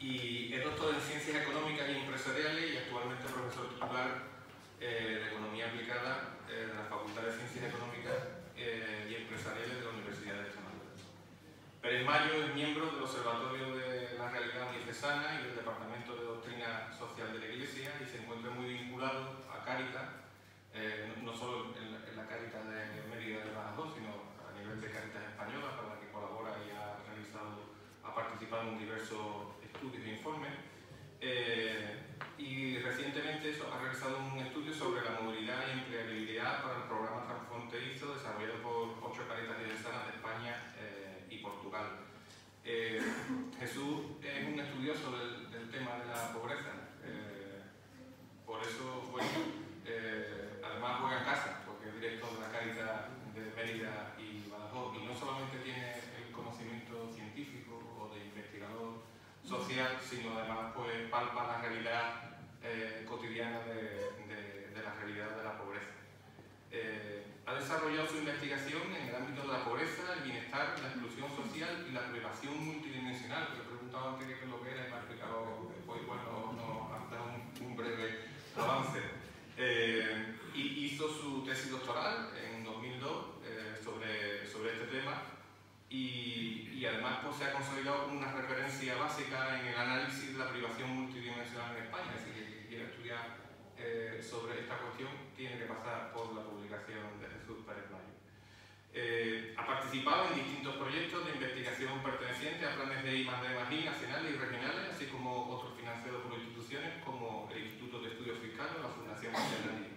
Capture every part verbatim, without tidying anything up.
y es doctor en Ciencias Económicas y Empresariales y actualmente profesor titular eh, de Economía Aplicada eh, de la Facultad de Ciencias Económicas eh, y Empresariales de la Universidad de Extremadura. Pérez Mayo es miembro del Observatorio de la Realidad Diocesana y del Departamento de Doctrina Social de la Iglesia y se encuentra muy vinculado a Cáritas, eh, no, no solo en la, en la Cáritas de Mérida de Badajoz, sino a nivel de Cáritas Española, para la que colabora y ha realizado, ha participado en diversos estudios e informes. Eh, y recientemente eso, ha realizado un estudio sobre la movilidad y empleabilidad para el programa transfronterizo desarrollado por ocho Cáritas diocesanas de España eh, y Portugal. Eh, Jesús es un estudioso del, del tema de la pobreza, eh, por eso, bueno, eh, además juega en casa, porque es director de la Cáritas de Mérida y Badajoz, y no solamente tiene el conocimiento científico o de investigador social, sino además pues palpa la realidad eh, cotidiana de, de, de la realidad de la pobreza. Eh, ha desarrollado su investigación en el ámbito de la pobreza, el bienestar, la exclusión social y la privación multidimensional. Le he preguntado antes qué es lo que era y me ha explicado, pues bueno, no, ha dado un, un breve avance. Eh, y hizo su tesis doctoral en dos mil dos eh, sobre, sobre este tema y, y además pues, se ha consolidado como una referencia básica en el análisis de la privación multidimensional en España. Es decir, que quien quiera estudiar eh, sobre esta cuestión tiene que pasar por la publicación de Jesús Pérez Mayo. Eh, ha participado en distintos proyectos de investigación pertenecientes a planes de I más D más I nacionales y regionales, así como otros financiados por instituciones como el Instituto de Estudios Fiscales o la Fundación Nacional.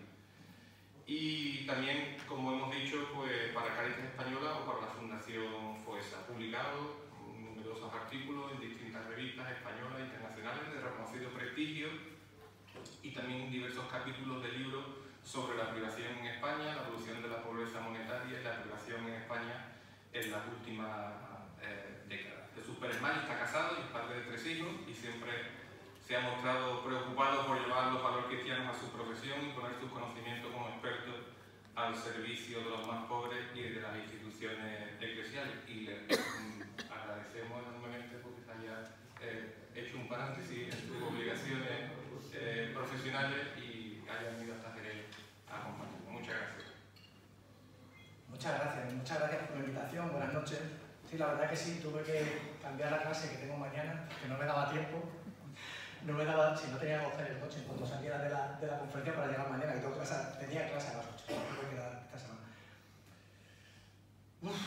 Y también, como hemos dicho, pues, para Cáritas Española o para la Fundación FOESA. Ha publicado numerosos artículos en distintas revistas españolas e internacionales de reconocido prestigio y también diversos capítulos de libros sobre la privación en España, la evolución de la pobreza monetaria y la privación en España en las últimas eh, décadas. Jesús Pérez Mayo está casado y es padre de tres hijos y siempre se ha mostrado preocupado por llevar los valores cristianos a su profesión y poner sus conocimientos como experto al servicio de los más pobres y de las instituciones eclesiales. Y le mm, agradecemos enormemente porque se haya eh, hecho un paréntesis en sus obligaciones eh, profesionales y haya venido hasta Jerez a acompañarnos. Muchas gracias. Muchas gracias, muchas gracias por la invitación. Buenas noches. Sí, la verdad que sí, tuve que cambiar la clase que tengo mañana, que no me daba tiempo. No me daba, si no tenía que coger el coche cuando saliera de la, de la conferencia para llegar mañana, que tengo clase, tenía clase a las ocho, no me voy a quedar esta semana. Uf.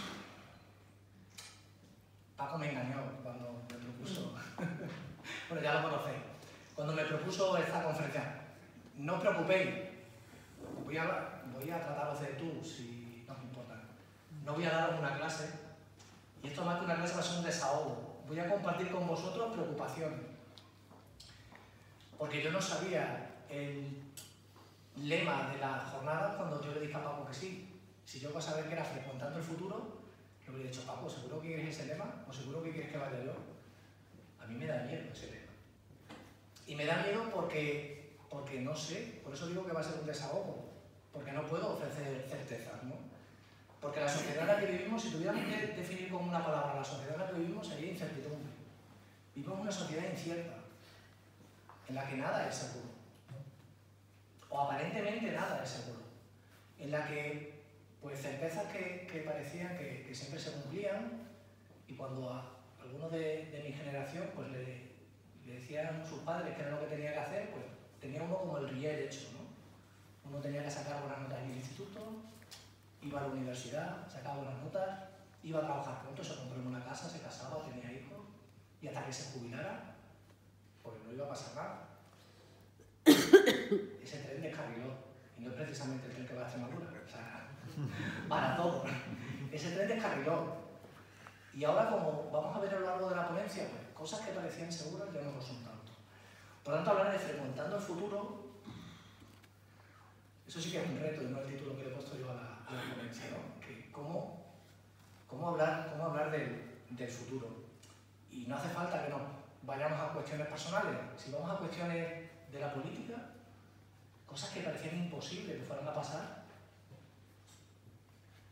Paco me engañó cuando me propuso, bueno, ya lo conocéis, cuando me propuso esta conferencia. No os preocupéis, voy a, voy a trataros de tú, si no os importa. No voy a daros una clase, y esto más que una clase va a ser un desahogo. Voy a compartir con vosotros preocupaciones. Porque yo no sabía el lema de la jornada cuando yo le dije a Paco que sí. Si yo para saber que era frecuentando el futuro, le hubiera dicho, Paco, ¿seguro que quieres ese lema? ¿O seguro que quieres que vaya yo? A mí me da miedo ese lema. Y me da miedo porque, porque no sé, por eso digo que va a ser un desahogo. Porque no puedo ofrecer certezas, ¿no? Porque la sociedad en la que vivimos, si tuviéramos que definir con una palabra la sociedad en la que vivimos, sería incertidumbre. Vivimos en una sociedad incierta, en la que nada es seguro, o aparentemente nada es seguro, en la que pues certezas que, que parecían que, que siempre se cumplían y cuando a alguno de, de mi generación pues le, le decían sus padres que era lo que tenía que hacer, pues tenía uno como el riel hecho, ¿no? Uno tenía que sacar buenas notas en el instituto, iba a la universidad, sacaba buenas notas, iba a trabajar pronto, se compró una casa, se casaba, tenía hijos y hasta que se jubilara pues no iba a pasar nada. Ese tren descarriló, y no es precisamente el tren que va a Extremadura, o sea, para todo. Ese tren descarriló. Y ahora, como vamos a ver a lo largo de la ponencia, pues cosas que parecían seguras ya no lo son tanto. Por tanto, hablar de frecuentando el futuro, eso sí que es un reto, y no el título que le he puesto yo a la, a la ponencia, ¿no? Que cómo, cómo hablar, cómo hablar del, del futuro. Y no hace falta que no vayamos a cuestiones personales. Si vamos a cuestiones de la política, cosas que parecían imposibles que fueran a pasar,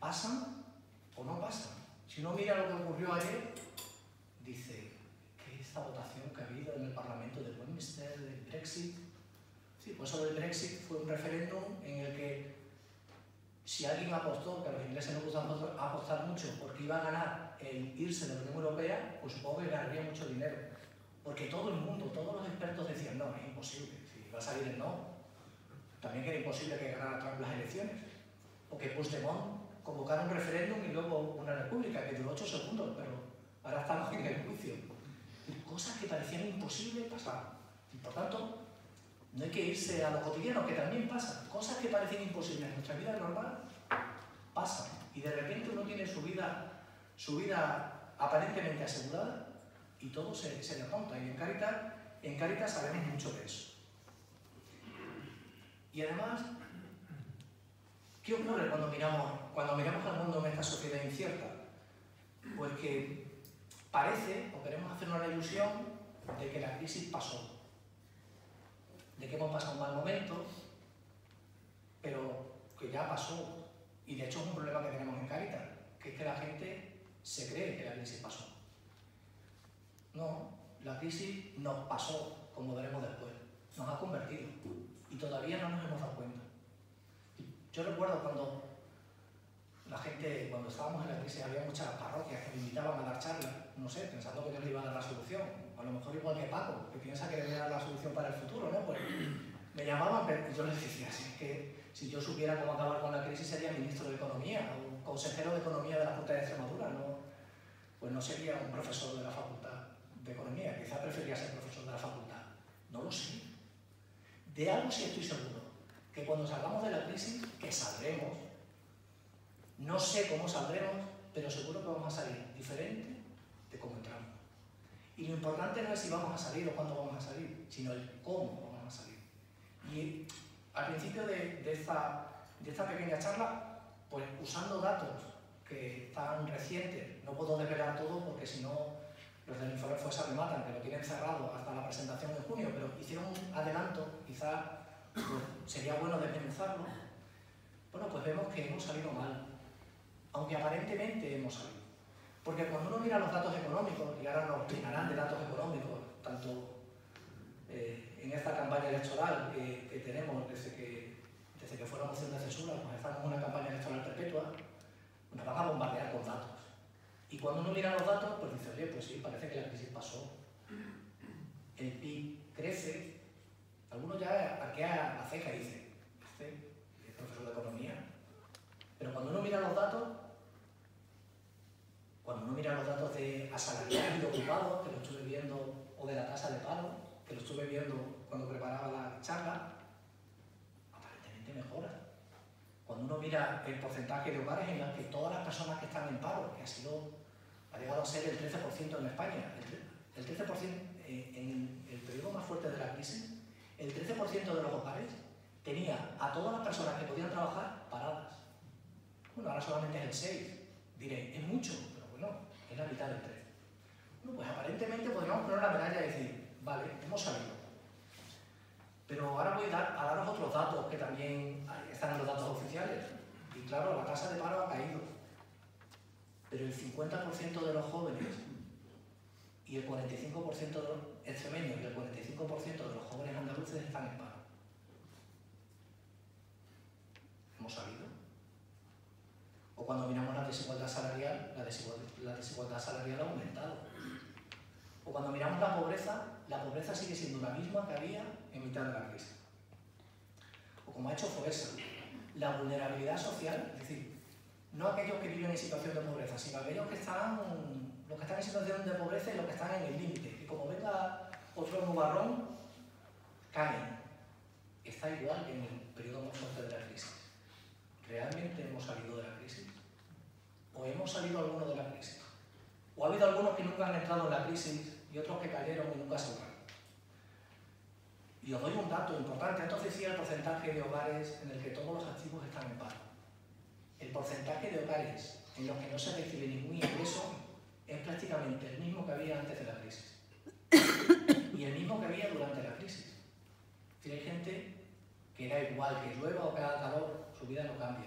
¿pasan o no pasan? Si uno mira lo que ocurrió ayer, dice, ¿qué está esta votación que ha habido en el Parlamento de Westminster, del Brexit. Sí, pues eso del Brexit fue un referéndum en el que si alguien apostó, que a los ingleses no gustan apostar mucho, porque iba a ganar el irse de la Unión Europea, pues supongo que ganaría mucho dinero. Porque todo el mundo, todos los expertos decían, no, es imposible, si va a salir el no. También era imposible que ganara Trump las elecciones. O que Puigdemont convocara un referéndum y luego una república, que duró ocho segundos, pero ahora estamos en el juicio. Y cosas que parecían imposibles pasaron. Y por tanto, no hay que irse a lo cotidiano, que también pasa. Cosas que parecían imposibles en nuestra vida normal pasan. Y de repente uno tiene su vida, su vida aparentemente asegurada y todo se, se le apunta. Y en Cáritas, en Cáritas sabemos mucho de eso. Y además, ¿qué ocurre cuando miramos, cuando miramos al mundo en esta sociedad incierta? Pues que parece, o queremos hacer una ilusión, de que la crisis pasó. De que hemos pasado un mal momento, pero que ya pasó. Y de hecho es un problema que tenemos en Cáritas, que es que la gente se cree que la crisis pasó. No, la crisis nos pasó, como veremos después. Nos ha convertido. Y todavía no nos hemos dado cuenta. Yo recuerdo cuando la gente, cuando estábamos en la crisis, había muchas parroquias que me invitaban a dar charlas, no sé, pensando que yo les iba a dar la solución. A lo mejor igual que Paco, que piensa que le voy a dar la solución para el futuro, ¿no? Pues me llamaban, pero yo les decía, si es que si yo supiera cómo acabar con la crisis sería ministro de Economía o consejero de Economía de la Junta de Extremadura, ¿no? Pues no sería un profesor de la Facultad de Economía, quizá preferiría ser profesor de la facultad. No lo sé. De algo sí estoy seguro, que cuando salgamos de la crisis, que saldremos, no sé cómo saldremos, pero seguro que vamos a salir diferente de cómo entramos. Y lo importante no es si vamos a salir o cuándo vamos a salir, sino el cómo vamos a salir. Y al principio de, de, esta, de esta pequeña charla, pues usando datos que están recientes, no puedo desvelar todo porque si no los del informe FOESA me matan, que lo tienen cerrado hasta la presentación en junio, pero hicieron un adelanto, quizá pues, sería bueno desmenuzarlo. Bueno, pues vemos que hemos salido mal, aunque aparentemente hemos salido. Porque cuando uno mira los datos económicos, y ahora nos llenarán de datos económicos, tanto eh, en esta campaña electoral que, que tenemos desde que, desde que fue la moción de censura, pues estamos en una campaña electoral perpetua, nos van a bombardear con datos. Y cuando uno mira los datos, pues dice, oye, pues sí, parece que la crisis pasó. El P I B crece, algunos ya arquea la ceja y dice, este es profesor de economía. Pero cuando uno mira los datos, cuando uno mira los datos de asalariados y de ocupados, que lo estuve viendo, o de la tasa de paro, que lo estuve viendo cuando preparaba la charla, aparentemente mejora. Cuando uno mira el porcentaje de hogares en los que todas las personas que están en paro, que ha sido, ha llegado a ser el trece por ciento en España, el trece por ciento en el periodo más fuerte de la crisis, el trece por ciento de los hogares tenía a todas las personas que podían trabajar paradas. Bueno, ahora solamente es el seis por ciento. Diré, es mucho, pero bueno, es la mitad del trece por ciento. Bueno, pues aparentemente podríamos poner la medalla y decir, vale, hemos salido. Pero ahora voy a, dar, a daros otros datos que también están en los datos oficiales. Y claro, la tasa de paro ha caído. Pero el cincuenta por ciento de los jóvenes y el cuarenta y cinco por ciento de los extremeños y el cuarenta y cinco por ciento de los jóvenes andaluces están en paro. ¿Hemos salido? O cuando miramos la desigualdad salarial, la desigualdad, la desigualdad salarial ha aumentado. O cuando miramos la pobreza, la pobreza sigue siendo la misma que había en mitad de la crisis. O como ha hecho FOESA, la vulnerabilidad social, es decir, no aquellos que viven en situación de pobreza, sino aquellos que están, los que están en situación de pobreza y los que están en el límite. Y como venga otro nubarrón, caen. Está igual que en el periodo más fuerte de la crisis. ¿Realmente hemos salido de la crisis? ¿O hemos salido algunos de la crisis? ¿O ha habido algunos que nunca han entrado en la crisis y otros que cayeron y nunca salieron? Y os doy un dato importante. Antes decía el porcentaje de hogares en el que todos los activos están en paro. El porcentaje de hogares en los que no se recibe ningún ingreso es prácticamente el mismo que había antes de la crisis. Y el mismo que había durante la crisis. Es decir, hay gente que da igual que llueva o que haga calor, su vida no cambia.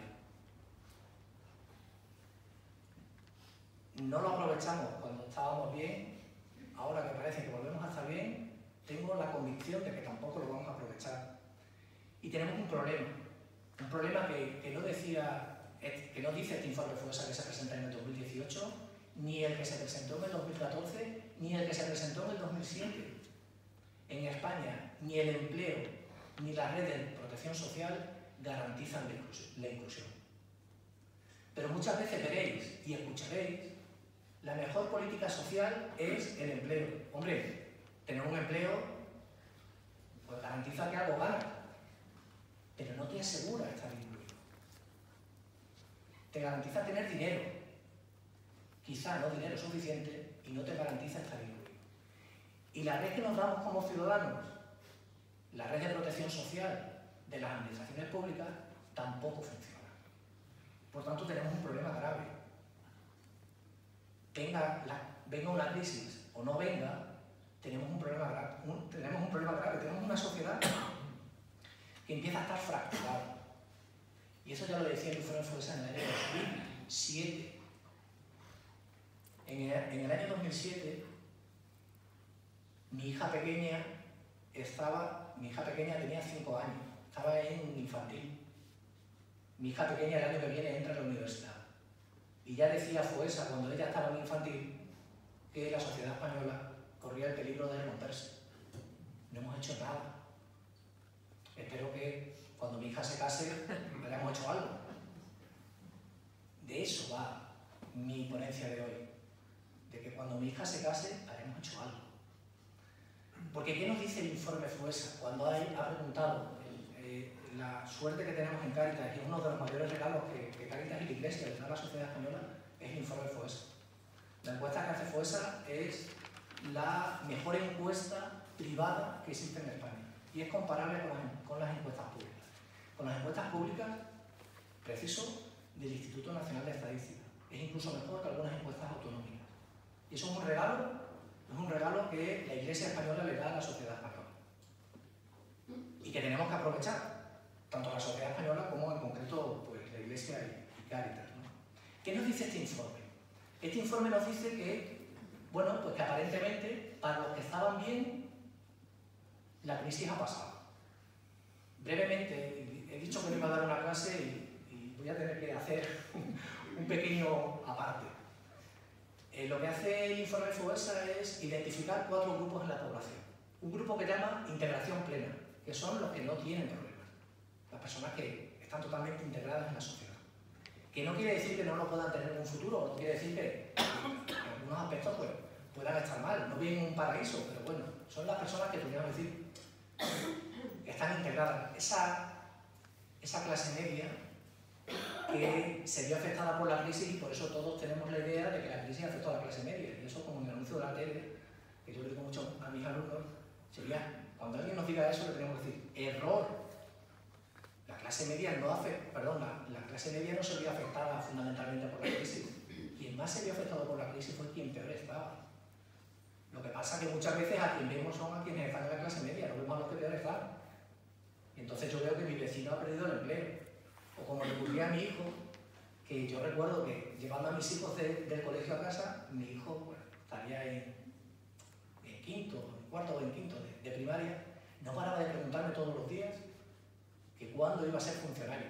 No lo aprovechamos cuando estábamos bien, ahora que parece que volvemos convicción de que tampoco lo vamos a aprovechar. Y tenemos un problema, un problema que, que, no, decía, que no dice este informe FOESA que se presenta en el dos mil dieciocho, ni el que se presentó en el dos mil catorce, ni el que se presentó en el dos mil siete. En España, ni el empleo, ni la red de protección social garantizan la inclusión. La inclusión. Pero muchas veces veréis y escucharéis, la mejor política social es el empleo. Hombre, tener un empleo pues garantiza que algo gana, pero no te asegura estar incluido. Te garantiza tener dinero, quizá no dinero suficiente, y no te garantiza estar incluido. Y la red que nos damos como ciudadanos, la red de protección social de las administraciones públicas, tampoco funciona. Por tanto, tenemos un problema grave. Venga, la, venga una crisis o no venga, tenemos un problema grave. Un, tenemos un problema grave. Tenemos una sociedad que empieza a estar fracturada. Y eso ya lo decía el informe FOESA en el año dos mil siete. En el, en el año dos mil siete, mi hija pequeña estaba, mi hija pequeña tenía cinco años, estaba en infantil. Mi hija pequeña el año que viene entra a la universidad. Y ya decía FOESA, cuando ella estaba en infantil, que la sociedad española corría el peligro de romperse. No hemos hecho nada. Espero que cuando mi hija se case hayamos hecho algo. De eso va mi ponencia de hoy. De que cuando mi hija se case hayamos hecho algo. Porque ¿qué nos dice el informe FOESA? Cuando hay, ha preguntado eh, la suerte que tenemos en Cáritas, y uno de los mayores regalos que, que Cáritas y la Iglesia le da a la sociedad española, es el informe FOESA. La encuesta que hace FOESA es la mejor encuesta privada que existe en España y es comparable con las, con las encuestas públicas. Con las encuestas públicas, preciso, del Instituto Nacional de Estadística. Es incluso mejor que algunas encuestas autonómicas. Y eso es un regalo, es un regalo que la Iglesia española le da a la sociedad española. Y que tenemos que aprovechar, tanto la sociedad española como en concreto pues, la Iglesia y, y Cáritas, ¿no? ¿Qué nos dice este informe? Este informe nos dice que, bueno, pues que aparentemente para los que estaban bien, la crisis ha pasado. Brevemente, he dicho que me iba a dar una clase y, y voy a tener que hacer un pequeño aparte. Eh, lo que hace el informe FOESA es identificar cuatro grupos en la población. Un grupo que llama integración plena, que son los que no tienen problemas, las personas que están totalmente integradas en la sociedad. Que no quiere decir que no lo puedan tener en un futuro, no quiere decir que en algunos aspectos pues, puedan estar mal, no viven en un paraíso, pero bueno, son las personas que podríamos decir que están integradas. Esa, esa clase media que se vio afectada por la crisis y por eso todos tenemos la idea de que la crisis afectó a la clase media. Y eso, como en el anuncio de la tele, que yo le digo mucho a mis alumnos, sería, cuando alguien nos diga eso, le tenemos que decir, error. La clase media no afecta, perdón, la, la clase media no se vio afectada fundamentalmente por la crisis. Quien más se vio afectado por la crisis fue quien peor estaba. Lo que pasa es que muchas veces a quien vemos son a quienes están en la clase media, no vemos a los que peor están. Y entonces yo veo que mi vecino ha perdido el empleo. O como le ocurría a mi hijo, que yo recuerdo que llevando a mis hijos de, del colegio a casa, mi hijo bueno, estaría en, en quinto, en cuarto o en quinto de, de primaria, no paraba de preguntarme todos los días que cuándo iba a ser funcionario.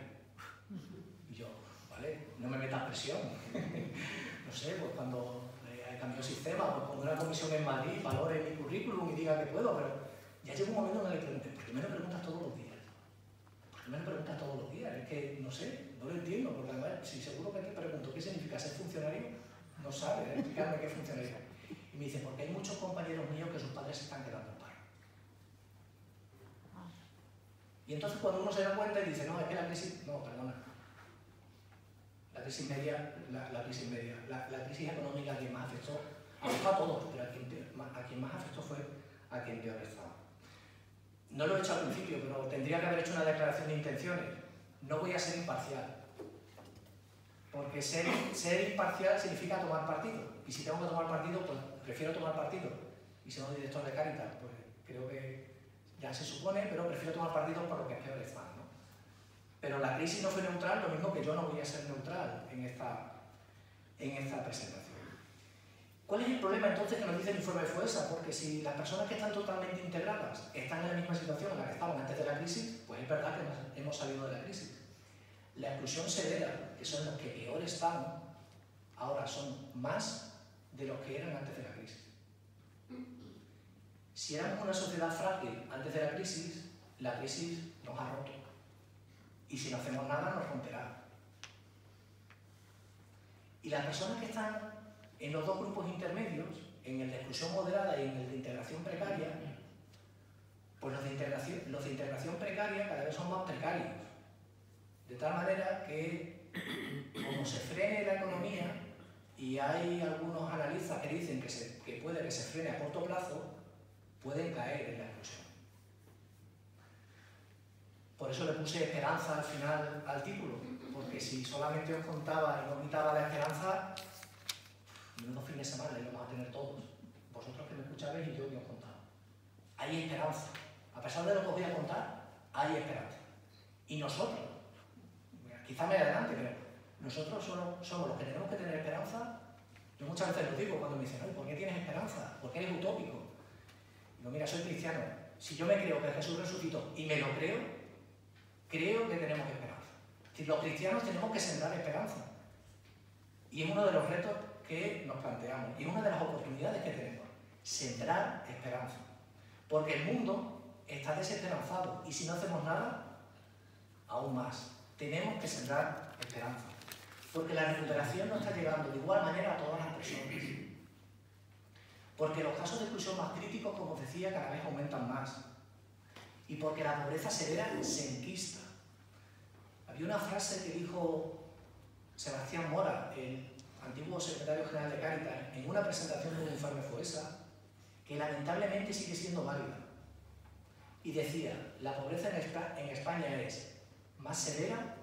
Y yo, vale, no me metas presión. No sé, pues cuando eh, cambió el sistema, pues pongo una comisión en Madrid, valore mi currículum y diga que puedo, pero ya llegó un momento en el que le pregunté, ¿por qué me lo preguntas todos los días? ¿Por qué me lo preguntas todos los días? Es que, no sé, no lo entiendo, porque además, si seguro que te pregunto qué significa ser funcionario, no sabe explicarme qué es funcionario. Y me dice, porque hay muchos compañeros míos que sus padres se están quedando en paro. Y entonces cuando uno se da cuenta y dice, no, es que la crisis, no, perdona, la crisis media, la, la crisis media, la, la crisis económica a quien más afectó, afectó a todos, pero a quien, a quien más afectó fue a quien peor estaba. No lo he hecho al principio, pero tendría que haber hecho una declaración de intenciones. No voy a ser imparcial, porque ser, ser imparcial significa tomar partido, y si tengo que tomar partido, pues prefiero tomar partido. Y siendo director de Cáritas, pues creo que ya se supone, pero prefiero tomar partido por lo que es peor está, ¿no? Pero la crisis no fue neutral, lo mismo que yo no voy a ser neutral en esta, en esta presentación. ¿Cuál es el problema entonces que nos dice el informe FOESA? Porque si las personas que están totalmente integradas están en la misma situación en la que estaban antes de la crisis, pues es verdad que hemos, hemos salido de la crisis. La exclusión severa, que son los que peor están, ahora son más de los que eran antes de la crisis. Si éramos una sociedad frágil antes de la crisis, la crisis nos ha roto. Y si no hacemos nada, nos romperá. Y las personas que están en los dos grupos intermedios, en el de exclusión moderada y en el de integración precaria, pues los de integración, los de integración precaria cada vez son más precarios. De tal manera que, como se frene la economía, y hay algunos analistas que dicen que, se, que puede que se frene a corto plazo, pueden caer en la exclusión. Por eso le puse esperanza al final al título, porque si solamente os contaba y no quitaba la esperanza, menudo fin de semana y lo vamos a tener todos. Vosotros que me escuchabais y yo que os contaba. Hay esperanza. A pesar de lo que os voy a contar, hay esperanza. Y nosotros, quizá me adelante, pero nosotros somos, somos los que tenemos que tener esperanza. Yo muchas veces lo digo cuando me dicen, ¿por qué tienes esperanza? ¿Por qué eres utópico? Digo, mira, soy cristiano. Si yo me creo que Jesús resucitó y me lo creo, creo que tenemos esperanza. Es decir, los cristianos tenemos que sembrar esperanza. Y es uno de los retos que nos planteamos. Y es una de las oportunidades que tenemos. Sembrar esperanza. Porque el mundo está desesperanzado. Y si no hacemos nada, aún más. Tenemos que sembrar esperanza. Porque la recuperación no está llegando de igual manera a todas las personas. Porque los casos de exclusión más críticos, como os decía, cada vez aumentan más. Y porque la pobreza severa se enquista. Había una frase que dijo Sebastián Mora, el antiguo secretario general de Cáritas, en una presentación de un informe FOESA, que lamentablemente sigue siendo válida. Y decía, la pobreza en España es más severa,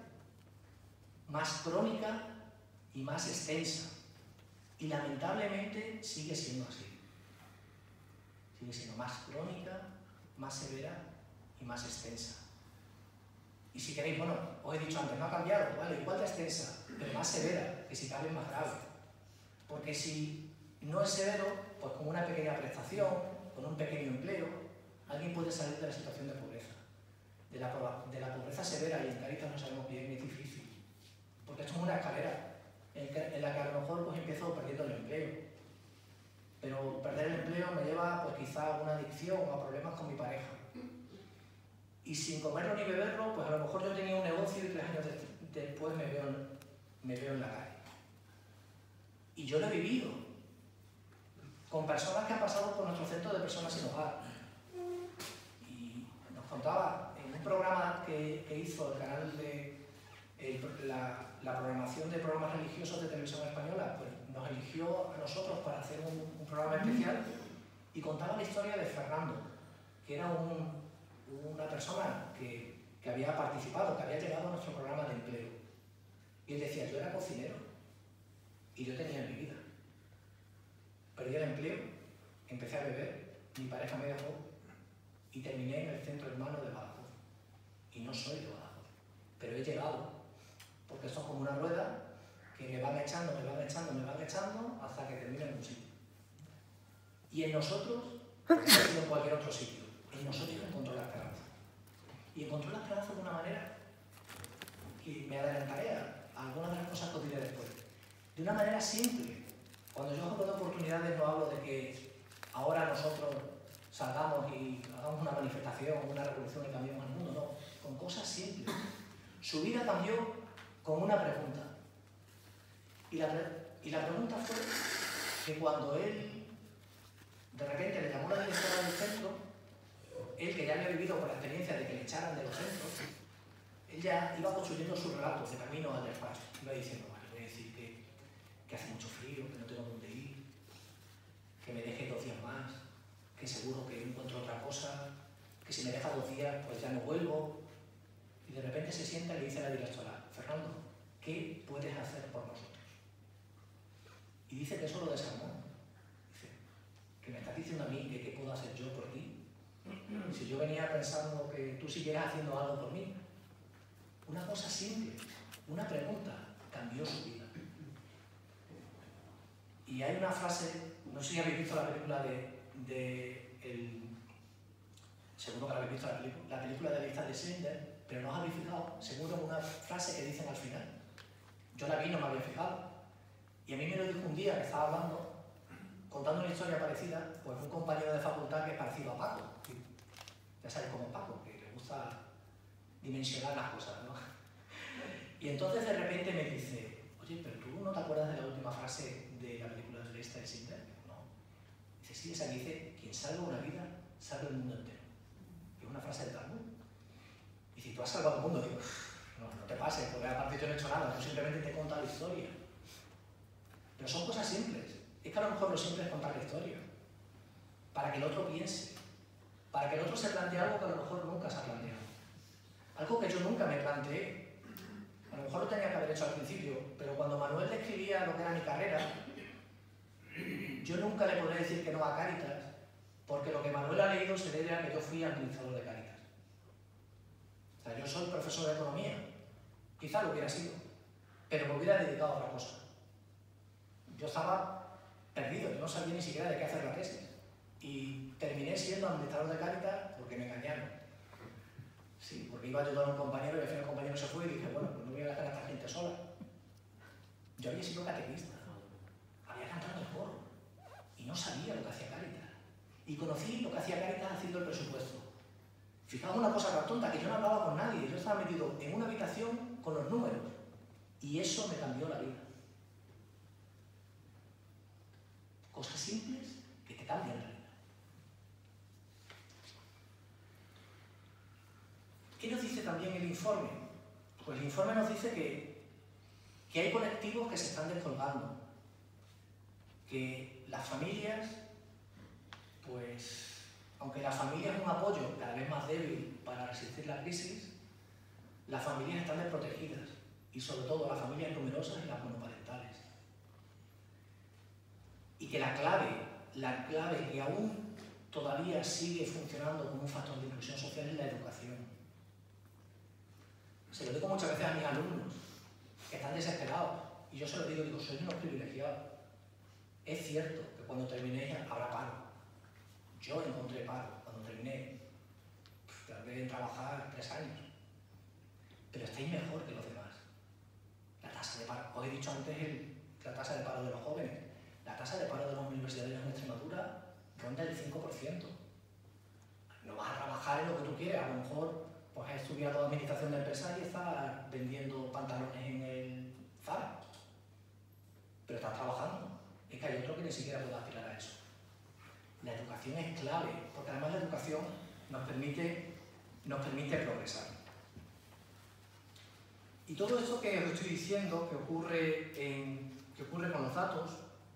más crónica y más extensa. Y lamentablemente sigue siendo así. Sigue siendo más crónica, más severa y más extensa. Y si queréis, bueno, os he dicho antes, no ha cambiado, vale, igual de extensa, pero más severa, que si cabe más grave. Porque si no es severo, pues con una pequeña prestación, con un pequeño empleo, alguien puede salir de la situación de pobreza. De la, de la pobreza severa, y en Cáritas no sabemos bien, es difícil. Porque esto es una escalera en, que, en la que a lo mejor pues, empiezo perdiendo el empleo. Pero perder el empleo me lleva pues, quizá a una adicción o a problemas con mi pareja. Y sin comerlo ni beberlo, pues a lo mejor yo tenía un negocio y tres años de, después me veo, me veo en la calle. Y yo lo he vivido con personas que han pasado por nuestro centro de personas sin hogar. Y nos contaba en un programa que, que hizo el canal de el, la, la programación de programas religiosos de Televisión Española, pues nos eligió a nosotros para hacer un, un programa especial y contaba la historia de Fernando, que era un, una persona que, que había participado, que había llegado a nuestro programa de empleo. Y él decía, yo era cocinero y yo tenía mi vida. Perdí el empleo, empecé a beber, mi pareja me dejó y terminé en el centro hermano de Badajoz. Y no soy de Badajoz, pero he llegado, porque esto es como una rueda que me van echando, me van echando, me van echando hasta que termine en un sitio. Y en nosotros, como ha sido en cualquier otro sitio, en nosotros encontró la esperanza. Y encontró la esperanza de una manera, y me adelantaré a algunas de las cosas que os diré después, de una manera simple. Cuando yo hablo de oportunidades no hablo de que ahora nosotros salgamos y hagamos una manifestación, una revolución y cambiemos el mundo, no, con cosas simples. Su vida cambió con una pregunta. Y la, y la pregunta fue que cuando él de repente le llamó la directora del centro, él que ya había vivido por la experiencia de que le echaran de los centros, él ya iba construyendo sus relatos de camino al despacho. Iba diciendo, vale, voy a decir que, que hace mucho frío, que no tengo dónde ir, que me deje dos días más, que seguro que encuentro otra cosa, que si me deja dos días pues ya no vuelvo. Y de repente se sienta y le dice a la directora, Fernando, ¿qué puedes hacer por nosotros? Y dice que eso lo desarmó. Dice, que me estás diciendo a mí que qué puedo hacer yo por ti. Si yo venía pensando que tú siguieras haciendo algo por mí. Una cosa simple, una pregunta, cambió su vida. Y hay una frase, no sé si habéis visto la película de, de el, seguro que la habéis visto la película, la película de la lista de Schindler, pero no os habéis fijado, seguro en una frase que dicen al final. Yo la vi y no me había fijado. Y a mí me lo dijo un día que estaba hablando, contando una historia parecida, pues un compañero de facultad que es parecido a Paco. Ya sabes cómo es Paco, que le gusta dimensionar las cosas, ¿no? Y entonces de repente me dice, oye, pero tú no te acuerdas de la última frase de la película de Lester Schindler? No. Dice, sí, esa que dice, quien salva una vida, salva el mundo entero. Y es una frase del Talmud. Y si tú has salvado el mundo, digo, no, no te pases, porque aparte yo no he hecho nada, yo simplemente te he contado la historia. Pero son cosas simples. Es que a lo mejor lo simple es contar la historia. Para que el otro piense. Para que el otro se plantee algo que a lo mejor nunca se ha planteado. Algo que yo nunca me planteé. A lo mejor lo tenía que haber hecho al principio, pero cuando Manuel describía lo que era mi carrera, yo nunca le podré decir que no a Cáritas, porque lo que Manuel ha leído se debe a que yo fui administrador de Cáritas. O sea, yo soy profesor de economía, quizá lo hubiera sido, pero me hubiera dedicado a otra cosa. Yo estaba perdido, yo no sabía ni siquiera de qué hacer la tesis. Y terminé siendo administrador de Cáritas porque me engañaron. Sí, porque iba a ayudar a un compañero y al final el compañero se fue y dije, bueno, pues no voy a dejar a esta gente sola. Yo había sido catequista, había cantado en el coro y no sabía lo que hacía Cáritas. Y conocí lo que hacía Cáritas haciendo el presupuesto. Fijaos una cosa tan tonta, que yo no hablaba con nadie, yo estaba metido en una habitación con los números y eso me cambió la vida. Cosas simples que te cambian la vida. ¿Qué nos dice también el informe? Pues el informe nos dice que, que hay colectivos que se están descolgando, que las familias, pues, aunque la familia es un apoyo cada vez más débil para resistir la crisis, las familias están desprotegidas, y sobre todo las familias numerosas y las monoparentales. Y que la clave, la clave que aún todavía sigue funcionando como un factor de inclusión social es la educación. Se lo digo muchas veces a mis alumnos, que están desesperados, y yo se lo digo, digo, sois unos privilegiados. Es cierto que cuando terminéis habrá paro. Yo encontré paro cuando terminé. Tardé en trabajar tres años. Pero estáis mejor que los demás. La tasa de paro, os he dicho antes el, la tasa de paro de los jóvenes. La tasa de paro de los universitarios en Extremadura ronda el cinco por ciento. No vas a trabajar en lo que tú quieres, a lo mejor pues has estudiado administración de empresas y estás vendiendo pantalones en el Zara. Pero estás trabajando. Es que hay otro que ni siquiera puede aspirar a eso. La educación es clave, porque además la educación nos permite, nos permite progresar. Y todo esto que os estoy diciendo, que ocurre, en, que ocurre con los datos,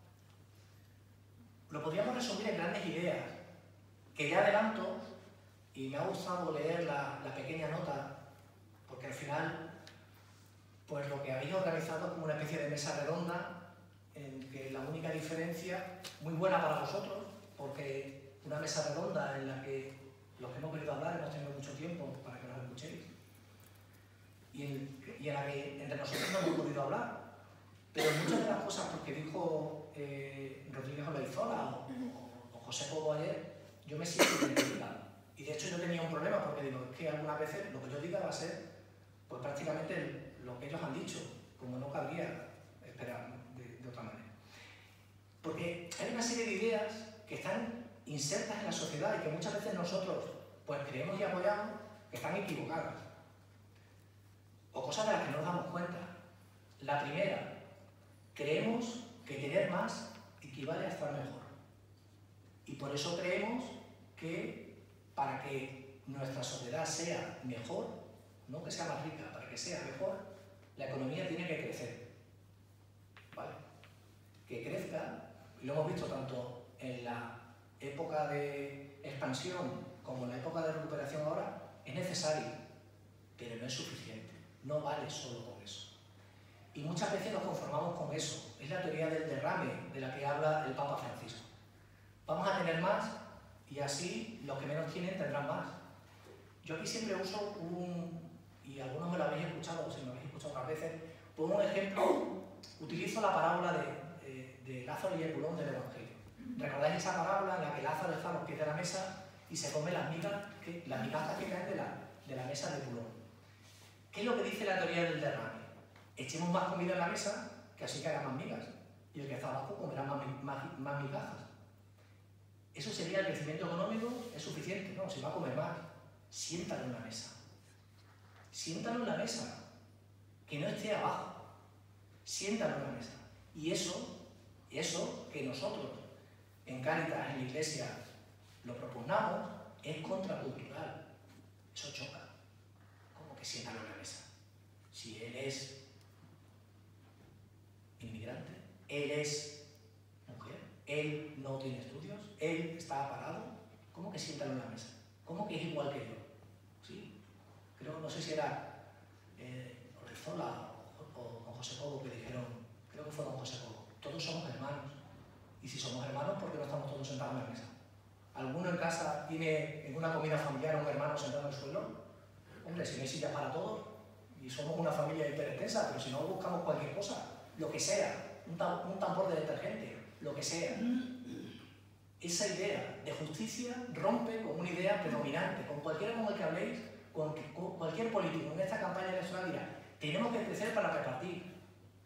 lo podríamos resumir en grandes ideas, que ya adelanto, y me ha gustado leer la, la pequeña nota, porque al final, pues lo que habéis organizado es como una especie de mesa redonda, en que la única diferencia, muy buena para vosotros, porque una mesa redonda en la que los que hemos venido a hablar hemos tenido mucho tiempo para que nos escuchéis, y en, y en la que entre nosotros no hemos podido hablar, pero muchas de las cosas porque dijo eh, Rodríguez Olaizola o, o, o José Cobo ayer, yo me siento identificado. Y de hecho yo tenía un problema porque digo, es que algunas veces lo que yo diga va a ser pues prácticamente lo que ellos han dicho, como no cabría esperar de, de otra manera. Porque hay una serie de ideas que están insertas en la sociedad y que muchas veces nosotros pues creemos y apoyamos que están equivocadas. O cosas de las que no nos damos cuenta. La primera, creemos que tener más equivale a estar mejor. Y por eso creemos que para que nuestra sociedad sea mejor, no que sea más rica, para que sea mejor, la economía tiene que crecer. ¿Vale? Que crezca, y lo hemos visto tanto en la época de expansión como en la época de recuperación ahora, es necesario, pero no es suficiente. No vale solo con eso. Y muchas veces nos conformamos con eso. Es la teoría del derrame de la que habla el Papa Francisco. Vamos a tener más y así los que menos tienen tendrán más. Yo aquí siempre uso un, y algunos me lo habéis escuchado, o si me lo habéis escuchado otras veces, pongo un ejemplo, utilizo la parábola de, eh, de Lázaro y el bulón del Evangelio. ¿Recordáis esa parábola en la que Lázaro está a los pies de la mesa y se come las migas, que, las migajas que caen de la, de la mesa del bulón? ¿Qué es lo que dice la teoría del derrame? Echemos más comida en la mesa, que así caigan más migas, y el que está abajo comerá más, más, más migajas. ¿Eso sería el crecimiento económico? ¿Es suficiente? No, si va a comer más, siéntalo en la mesa. Siéntalo en la mesa, que no esté abajo. Siéntalo en la mesa. Y eso, eso que nosotros en Cáritas, en la Iglesia, lo propugnamos, es contracultural. Eso choca. ¿Cómo que siéntalo en la mesa? Si él es inmigrante, él es mujer, él no tiene estudios, él está parado, ¿cómo que siéntalo en la mesa? ¿Cómo que es igual que yo? Sí, creo, no sé si era eh, Orrezola o, o don José Cobo que dijeron, creo que fue don José Cobo, todos somos hermanos. Y si somos hermanos, ¿por qué no estamos todos sentados en la mesa? ¿Alguno en casa tiene en una comida familiar un hermano sentado en el suelo? Hombre, si no hay sillas para todos, y somos una familia hiperextensa, pero si no buscamos cualquier cosa, lo que sea, un, tam un tambor de detergente, lo que sea. Esa idea de justicia rompe con una idea predominante, con cualquiera con el que habléis, con, con cualquier político en esta campaña electoral dirá, tenemos que crecer para repartir.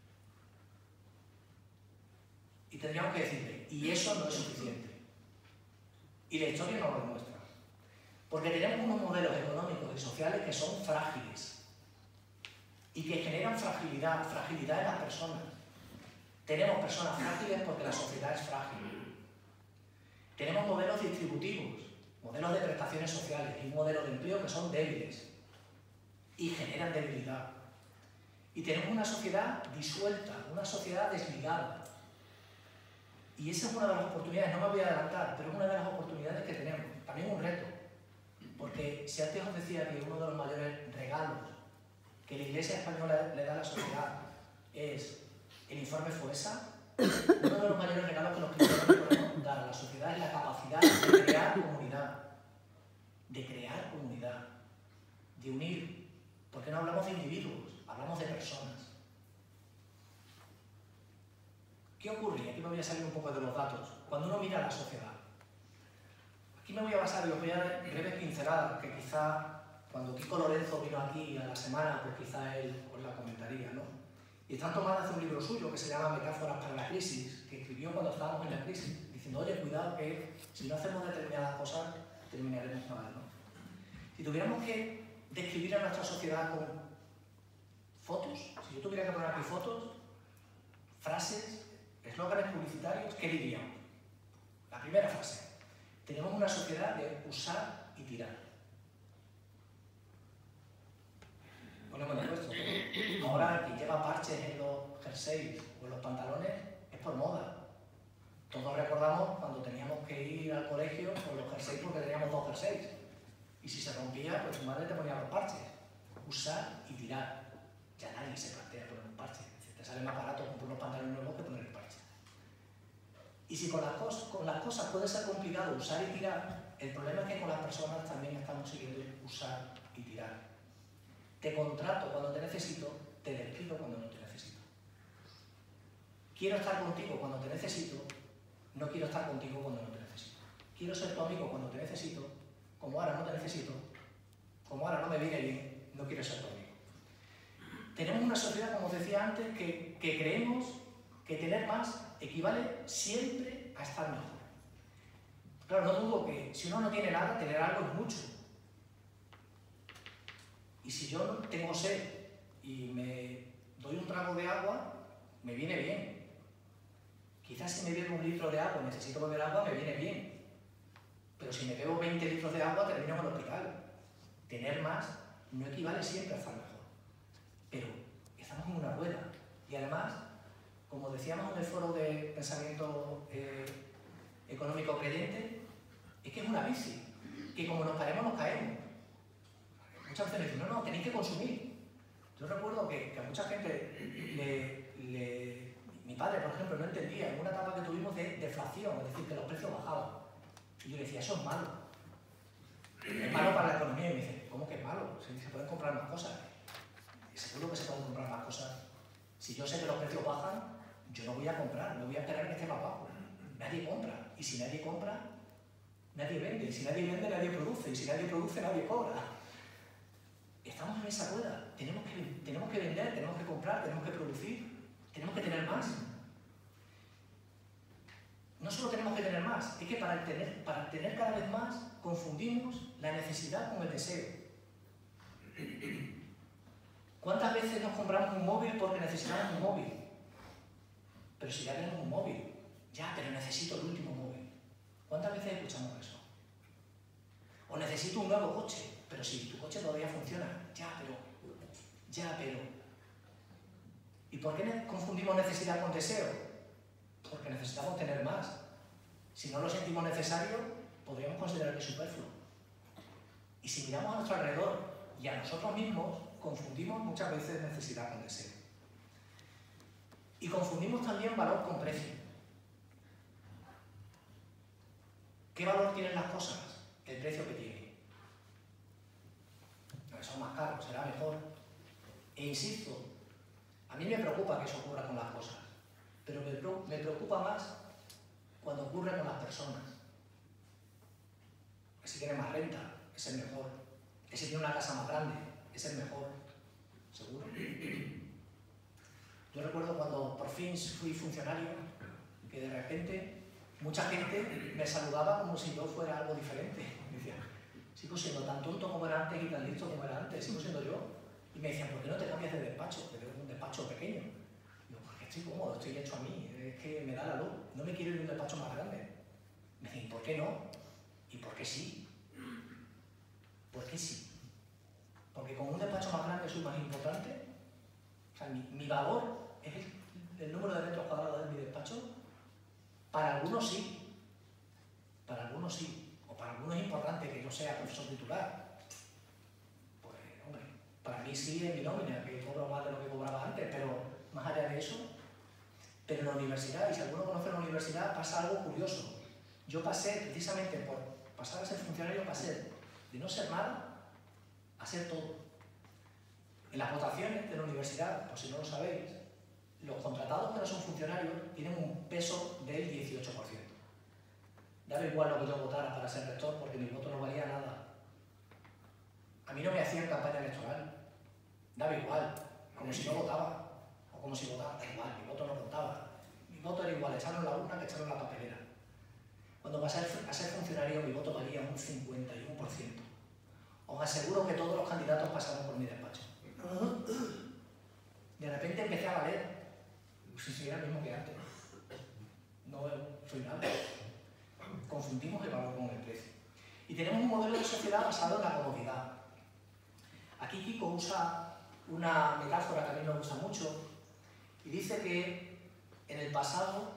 Y tendríamos que decirle, y eso no es suficiente. Y la historia nos lo demuestra. Porque tenemos unos modelos económicos y sociales que son frágiles y que generan fragilidad, fragilidad en las personas. Tenemos personas frágiles porque la sociedad es frágil. Tenemos modelos distributivos, modelos de prestaciones sociales y un modelo de empleo que son débiles y generan debilidad. Y tenemos una sociedad disuelta, una sociedad desligada. Y esa es una de las oportunidades, no me voy a adelantar, pero es una de las oportunidades que tenemos. También un reto. Porque si antes os decía que uno de los mayores regalos que la Iglesia española le da a la sociedad es el informe FOESA, uno de los mayores regalos que los cristianos podemos dar a la sociedad es la capacidad de crear comunidad, de crear comunidad, de unir, porque no hablamos de individuos, hablamos de personas. ¿Qué ocurre? Aquí me voy a salir un poco de los datos. Cuando uno mira a la sociedad, aquí me voy a basar y os voy a dar breves pinceladas, que quizá cuando Kiko Lorenzo vino aquí a la semana, pues quizá él os la comentaría, ¿no? Y están tomadas de un libro suyo que se llama Metáforas para la crisis, que escribió cuando estábamos en la crisis, diciendo, oye, cuidado que si no hacemos determinadas cosas, terminaremos mal, ¿no? Si tuviéramos que describir a nuestra sociedad con fotos, si yo tuviera que poner aquí fotos, frases, eslóganes publicitarios, ¿qué diríamos? La primera frase. Tenemos una sociedad de usar y tirar. No lo hemos puesto. Ahora quien lleva parches en los jerseys o en los pantalones es por moda. Todos recordamos cuando teníamos que ir al colegio con los jerseys porque teníamos dos jerseys. Y si se rompía, pues tu madre te ponía los parches. Usar y tirar. Ya nadie se plantea poner un parche. Te sale más barato comprar unos pantalones nuevos que poner el parche. Y si con las, cosas, con las cosas puede ser complicado usar y tirar, el problema es que con las personas también estamos siguiendo usar y tirar. Te contrato cuando te necesito, te despido cuando no te necesito. Quiero estar contigo cuando te necesito, no quiero estar contigo cuando no te necesito. Quiero ser tu amigo cuando te necesito, como ahora no te necesito, como ahora no me viene bien, no quiero ser tu amigo. Tenemos una sociedad, como os decía antes, que, que creemos que tener más equivale siempre a estar mejor. Claro, no dudo que si uno no tiene nada, tener algo es mucho. Y si yo tengo sed y me doy un trago de agua, me viene bien. Quizás si me bebo un litro de agua y necesito beber agua, me viene bien. Pero si me bebo veinte litros de agua, termino en el hospital. Tener más no equivale siempre a estar mejor. Pero estamos en una rueda. Y además, como decíamos en el foro de pensamiento eh, económico creyente, es que es una bici, que como nos paremos nos caemos. Muchas veces me dicen, no, no, tenéis que consumir. Yo recuerdo que, que a mucha gente, le, le, mi padre, por ejemplo, no entendía en una etapa que tuvimos de deflación, es decir, que los precios bajaban. Y yo le decía, eso es malo. Es malo para la economía. Y me dice, ¿cómo que es malo? Se, se pueden comprar más cosas. Y seguro que se pueden comprar más cosas. Si yo sé que los precios bajan, yo no voy a comprar, no voy a esperar que esté más bajo. Nadie compra. Y si nadie compra, nadie vende. Y si nadie vende, nadie produce. Y si nadie produce, nadie cobra. Estamos en esa rueda. Tenemos que, tenemos que vender, tenemos que comprar, tenemos que producir, tenemos que tener más. No solo tenemos que tener más, es que para tener, para tener cada vez más confundimos la necesidad con el deseo. ¿Cuántas veces nos compramos un móvil porque necesitamos un móvil? Pero si ya tenemos un móvil, ya, pero necesito el último móvil. ¿Cuántas veces escuchamos eso? O necesito un nuevo coche, pero si tu coche todavía funciona, ya, pero, ya, pero. ¿Y por qué confundimos necesidad con deseo? Porque necesitamos tener más. Si no lo sentimos necesario, podríamos considerarlo superfluo. Y si miramos a nuestro alrededor y a nosotros mismos, confundimos muchas veces necesidad con deseo. Y confundimos también valor con precio. ¿Qué valor tienen las cosas? El precio que tienen. Son más caros, será mejor. E insisto, a mí me preocupa que eso ocurra con las cosas. Pero me preocupa más cuando ocurre con las personas. Ese tiene más renta, es el mejor. Ese tiene una casa más grande, es el mejor. ¿Seguro? Yo recuerdo cuando por fin fui funcionario, que de repente mucha gente me saludaba como si yo fuera algo diferente. Me decían, sigo siendo tan tonto como era antes y tan listo como era antes, sigo siendo yo. Y me decían, ¿por qué no te cambias de despacho? Que tengo un despacho pequeño. Estoy cómodo, estoy hecho a mí, es que me da la luz, no me quiero ir a un despacho más grande. Me dicen, ¿por qué no? ¿Y por qué sí? ¿Por qué sí? Porque con un despacho más grande soy más importante. O sea, mi, mi valor es el, el número de metros cuadrados de mi despacho. Para algunos sí, para algunos sí, o para algunos es importante que yo sea profesor titular. Pues, hombre, para mí sí es mi nómina, que cobro más de lo que cobraba antes, pero más allá de eso. Pero en la universidad, y si alguno conoce la universidad, pasa algo curioso. Yo pasé, precisamente por pasar a ser funcionario, pasé de no ser nada a ser todo. En las votaciones de la universidad, por si no lo sabéis, los contratados que no son funcionarios tienen un peso del dieciocho por ciento. Daba igual lo que yo votara para ser rector, porque mi voto no valía nada. A mí no me hacían campaña electoral. Daba igual, como si no votaba. O como si votaba, da igual, mi voto no contaba. Mi voto era igual, echaron la urna que echaron la papelera. Cuando pasé a ser funcionario, mi voto valía un cincuenta y uno por ciento. Os aseguro que todos los candidatos pasaron por mi despacho. De repente empecé a valer, si soy el mismo que antes. No soy nada. Confundimos el valor con el precio. Y tenemos un modelo de sociedad basado en la comodidad. Aquí Kiko usa una metáfora que a mí me gusta mucho, y dice que en el pasado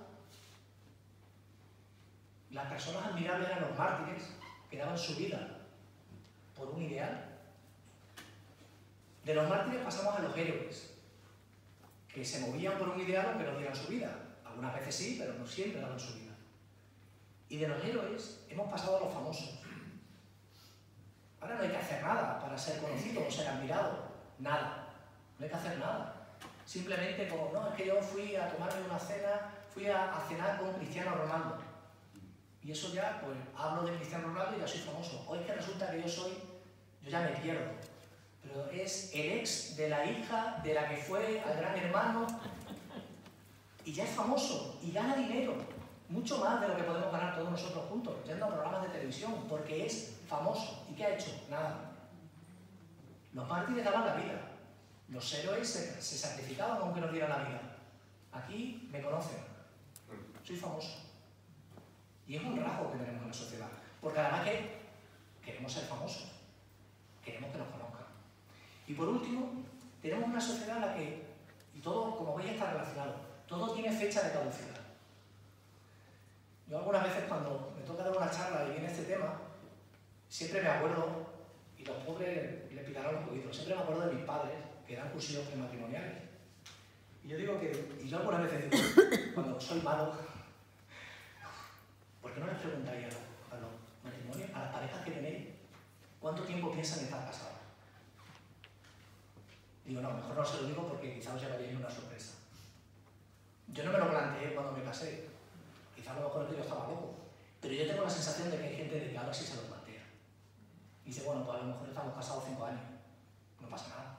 las personas admirables eran los mártires que daban su vida por un ideal. De los mártires pasamos a los héroes, que se movían por un ideal aunque no dieran su vida. Algunas veces sí, pero no siempre daban su vida. Y de los héroes hemos pasado a los famosos. Ahora no hay que hacer nada para ser conocido o ser admirado. Nada. No hay que hacer nada. Simplemente como, no, es que yo fui a tomarme una cena, fui a, a cenar con Cristiano Ronaldo. Y eso ya, pues, hablo de Cristiano Ronaldo y ya soy famoso. O es que resulta que yo soy, yo ya me pierdo. Pero es el ex de la hija de la que fue al Gran Hermano y ya es famoso y gana dinero. Mucho más de lo que podemos ganar todos nosotros juntos, yendo a programas de televisión, porque es famoso. ¿Y qué ha hecho? Nada. Los mártires daban la vida. Los héroes se, se sacrificaban aunque no dieran la vida. Aquí me conocen. Soy famoso. Y es un rasgo que tenemos en la sociedad. Porque además que queremos ser famosos. Queremos que nos conozcan. Y por último, tenemos una sociedad en la que, y todo, como veis, está relacionado, todo tiene fecha de caducidad. Yo algunas veces cuando me toca dar una charla y viene este tema, siempre me acuerdo, y los pobres le picarán los oídos, siempre me acuerdo de mis padres, que eran cursillos prematrimoniales. Y yo digo que, y yo algunas veces digo, cuando soy malo, ¿por qué no les preguntáis a los matrimonios, a las parejas que tenéis, cuánto tiempo piensan estar casados? Digo, no, mejor no se lo digo porque quizás os llevaríais una sorpresa. Yo no me lo planteé cuando me casé, quizá a lo mejor es que yo estaba loco, pero yo tengo la sensación de que hay gente de que ahora sí se lo plantea. Y dice, bueno, pues a lo mejor estamos casados cinco años, no pasa nada.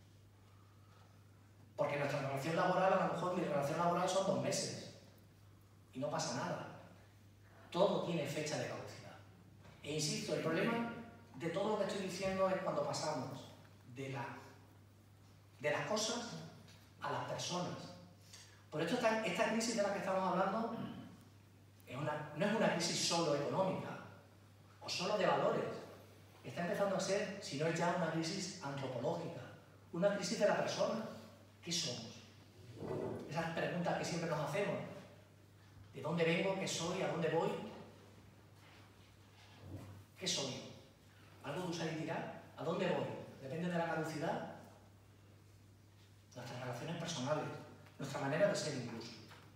Porque nuestra relación laboral, a lo mejor mi relación laboral son dos meses, y no pasa nada. Todo tiene fecha de caducidad. E insisto, el problema de todo lo que estoy diciendo es cuando pasamos de, la, de las cosas a las personas. Por esto esta, esta crisis de la que estamos hablando es una, no es una crisis solo económica o solo de valores. Está empezando a ser, si no es ya una crisis antropológica, una crisis de la persona. ¿Qué somos? Esas preguntas que siempre nos hacemos. ¿De dónde vengo? ¿Qué soy? ¿A dónde voy? ¿Qué soy? ¿Algo de usar y tirar? ¿A dónde voy? ¿Depende de la caducidad? Nuestras relaciones personales, nuestra manera de ser incluso.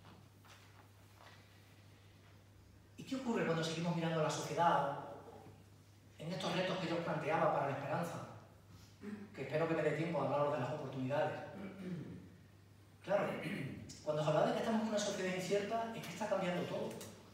¿Y qué ocurre cuando seguimos mirando a la sociedad en estos retos que yo os planteaba para la esperanza? Que espero que me dé tiempo a hablaros de las oportunidades. Claro, cuando os hablaba de que estamos en una sociedad incierta, es que está cambiando todo.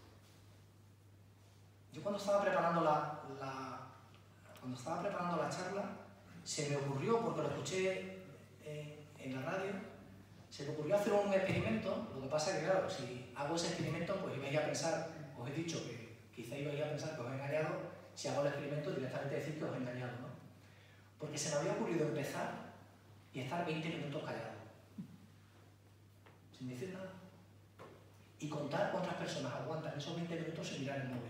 Yo cuando estaba preparando la, la, cuando estaba preparando la charla, se me ocurrió, porque lo escuché eh, en la radio, se me ocurrió hacer un experimento. Lo que pasa es que, claro, si hago ese experimento, pues ibais a pensar, os he dicho que quizá ibais a pensar que os he engañado, si hago el experimento directamente decir que os he engañado, ¿no? Porque se me había ocurrido empezar y estar veinte minutos callado, sin decir nada, y contar cuántas personas aguantan esos veinte minutos sin mirar el móvil.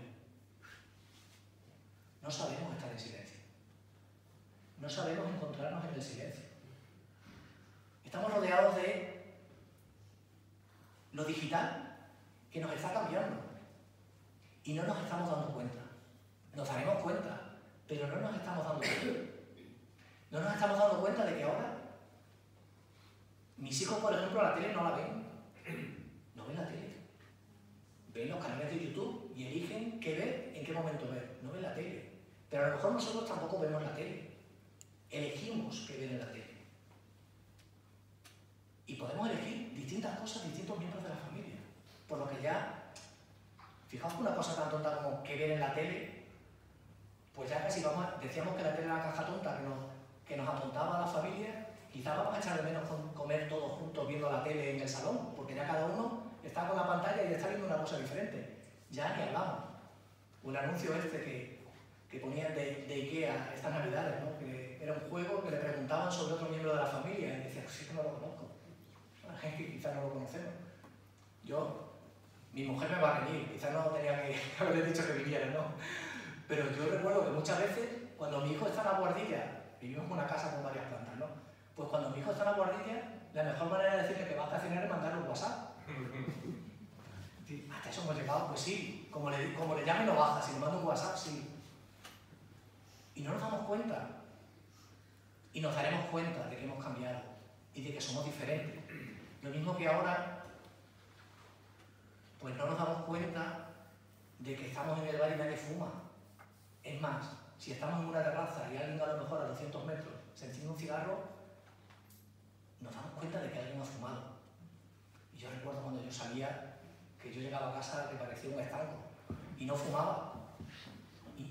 No sabemos estar en silencio. No sabemos encontrarnos en el silencio. Estamos rodeados de lo digital que nos está cambiando y no nos estamos dando cuenta. Nos daremos cuenta, pero no nos estamos dando cuenta. No nos estamos dando cuenta de que ahora mis hijos, por ejemplo, la tele no la ven. No ven la tele. Ven los canales de YouTube y eligen qué ver, en qué momento ver. No ven la tele. Pero a lo mejor nosotros tampoco vemos la tele. Elegimos qué ver en la tele. Y podemos elegir distintas cosas, distintos miembros de la familia. Por lo que ya, fijaos que una cosa tan tonta como qué ver en la tele, pues ya casi vamos a, decíamos que la tele era la caja tonta que nos, que nos atontaba a la familia. Quizás vamos a echar de menos con comer todos juntos viendo la tele en el salón, porque ya cada uno está con la pantalla y está viendo una cosa diferente. Ya ni hablamos. Un anuncio este que, que ponían de, de Ikea estas navidades, ¿no? Que era un juego que le preguntaban sobre otro miembro de la familia y decía, pues sí que no lo conozco. La gente que quizás no lo conocemos. Yo, mi mujer me va a reñir, quizás no tenía que haberle dicho que viniera, ¿no? Pero yo recuerdo que muchas veces, cuando mi hijo está en la guardilla, vivimos en una casa con varias plantas, ¿no? Pues cuando mi hijo está en la guardilla, la mejor manera de decirle que va a vacacionar es mandarle un WhatsApp. Hasta eso hemos llegado, pues sí, como le, como le llame no baja, si le mando un WhatsApp, sí. Y no nos damos cuenta. Y nos daremos cuenta de que hemos cambiado y de que somos diferentes. Lo mismo que ahora, pues no nos damos cuenta de que estamos en el bar y nadie fuma. Es más, si estamos en una terraza y alguien a lo mejor a doscientos metros se enciende un cigarro, nos damos cuenta de que alguien ha fumado. Y yo recuerdo cuando yo salía, que yo llegaba a casa que parecía un estanco y no fumaba. Y,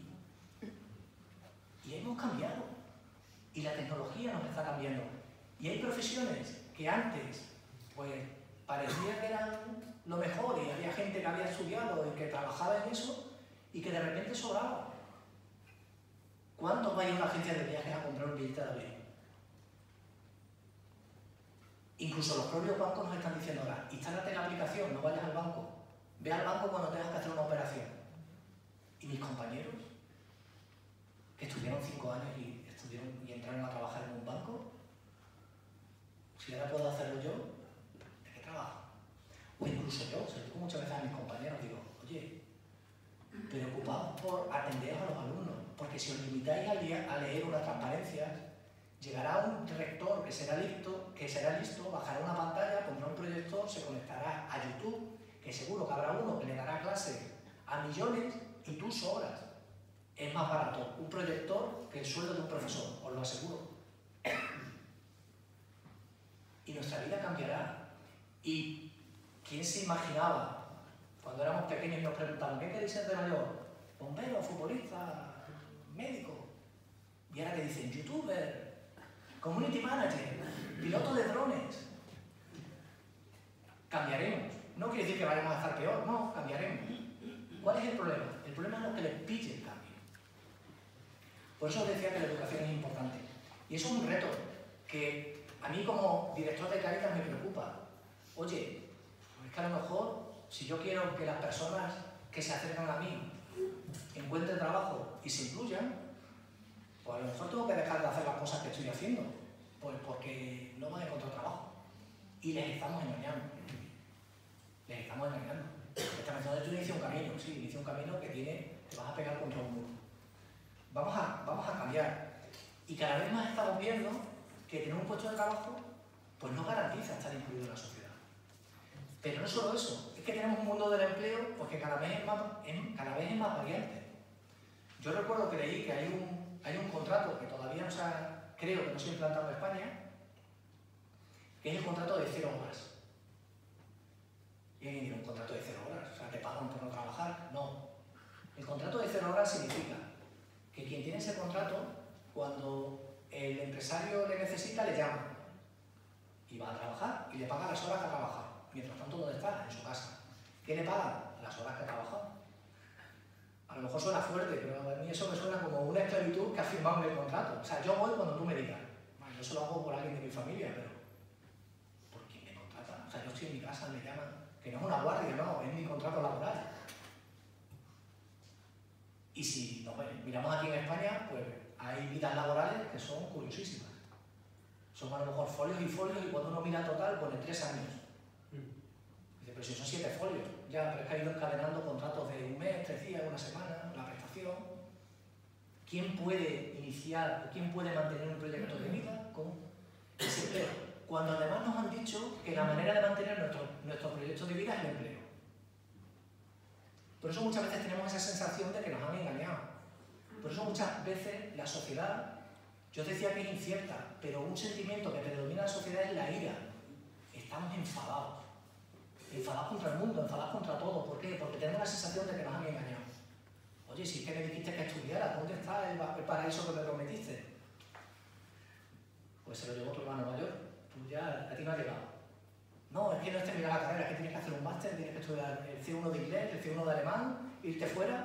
y hemos cambiado. Y la tecnología nos está cambiando. Y hay profesiones que antes, pues, parecía que eran lo mejor y había gente que había estudiado y que trabajaba en eso y que de repente sobraba. ¿Cuántos va a ir a una agencia de viajes a comprar un billete de avión? Incluso los propios bancos nos están diciendo ahora, instálate la aplicación, no vayas al banco. Ve al banco cuando tengas que hacer una operación. Y mis compañeros, que estudiaron cinco años y, estudiaron, y entraron a trabajar en un banco, si ahora puedo hacerlo yo, ¿de qué trabajo? O incluso yo, se lo digo muchas veces a mis compañeros, digo, oye, preocupados por atender a los alumnos, porque si os limitáis al día a leer unas transparencias, llegará un rector que será listo, que será listo, bajará una pantalla, pondrá un proyector, se conectará a YouTube, que seguro que habrá uno que le dará clase a millones y tú sobras. Es más barato un proyector que el sueldo de un profesor, os lo aseguro. Y nuestra vida cambiará. Y ¿quién se imaginaba cuando éramos pequeños y nos preguntaban ¿qué queréis ser de mayor? Bombero, futbolista, médico. Y ahora te dicen youtuber, community manager, piloto de drones. Cambiaremos. No quiere decir que vayamos a estar peor, no, cambiaremos. ¿Cuál es el problema? El problema es lo que les pille el cambio. Por eso os decía que la educación es importante. Y eso es un reto que a mí como director de Cáritas me preocupa. Oye, es que a lo mejor, si yo quiero que las personas que se acercan a mí encuentren trabajo y se incluyan, pues a lo mejor tengo que dejar de hacer las cosas que estoy haciendo, pues porque no van a encontrar trabajo. Y les estamos engañando. Les estamos engañando. Esta mención tú inicia un camino, sí, inicia un camino que tiene, te vas a pegar contra un muro. Vamos a, vamos a cambiar. Y cada vez más estamos viendo que tener un puesto de trabajo pues no garantiza estar incluido en la sociedad. Pero no solo eso, es que tenemos un mundo del empleo pues que cada vez es más, es, cada vez es más variante. Yo recuerdo que leí que hay un, hay un contrato que todavía no se ha, creo que no se ha implantado en España, que es el contrato de cero horas. Y alguien dirá, ¿un contrato de cero horas? O sea, ¿te pagan por no trabajar? No. El contrato de cero horas significa que quien tiene ese contrato, cuando el empresario le necesita, le llama y va a trabajar y le paga las horas que ha trabajado. Mientras tanto, ¿dónde está? En su casa. ¿Qué le pagan? Las horas que ha trabajado. A lo mejor suena fuerte, pero a mí eso me suena como una esclavitud que ha firmado en el contrato. O sea, yo voy cuando tú me digas. Bueno, yo se lo hago por alguien de mi familia, pero ¿por quién me contrata? O sea, yo estoy en mi casa, me llaman, que no es una guardia, no, es mi contrato laboral. Y si nos miramos aquí en España, pues hay vidas laborales que son curiosísimas. Son a lo mejor folios y folios y cuando uno mira total pone tres años. Dice, pero si son siete folios, ya, pero es que ha ido encadenando contratos de un mes, tres días, una semana, la prestación. ¿Quién puede iniciar o quién puede mantener un proyecto de vida con ese empleo? Cuando además nos han dicho que la manera de mantener nuestro, nuestro proyecto de vida es el empleo. Por eso muchas veces tenemos esa sensación de que nos han engañado. Por eso muchas veces la sociedad, yo decía que es incierta, pero un sentimiento que predomina en la sociedad es la ira. Estamos enfadados. Enfadados contra el mundo, enfadados contra todo. ¿Por qué? Porque tenemos la sensación de que nos han engañado. Oye, si es que me dijiste que estudiara, ¿dónde está el, el paraíso que me prometiste? Pues se lo llevó tu hermano mayor. Tú ya, a ti no ha llegado. No, es que no es terminar la carrera, es que tienes que hacer un máster, tienes que estudiar el C uno de inglés, el C uno de alemán, irte fuera.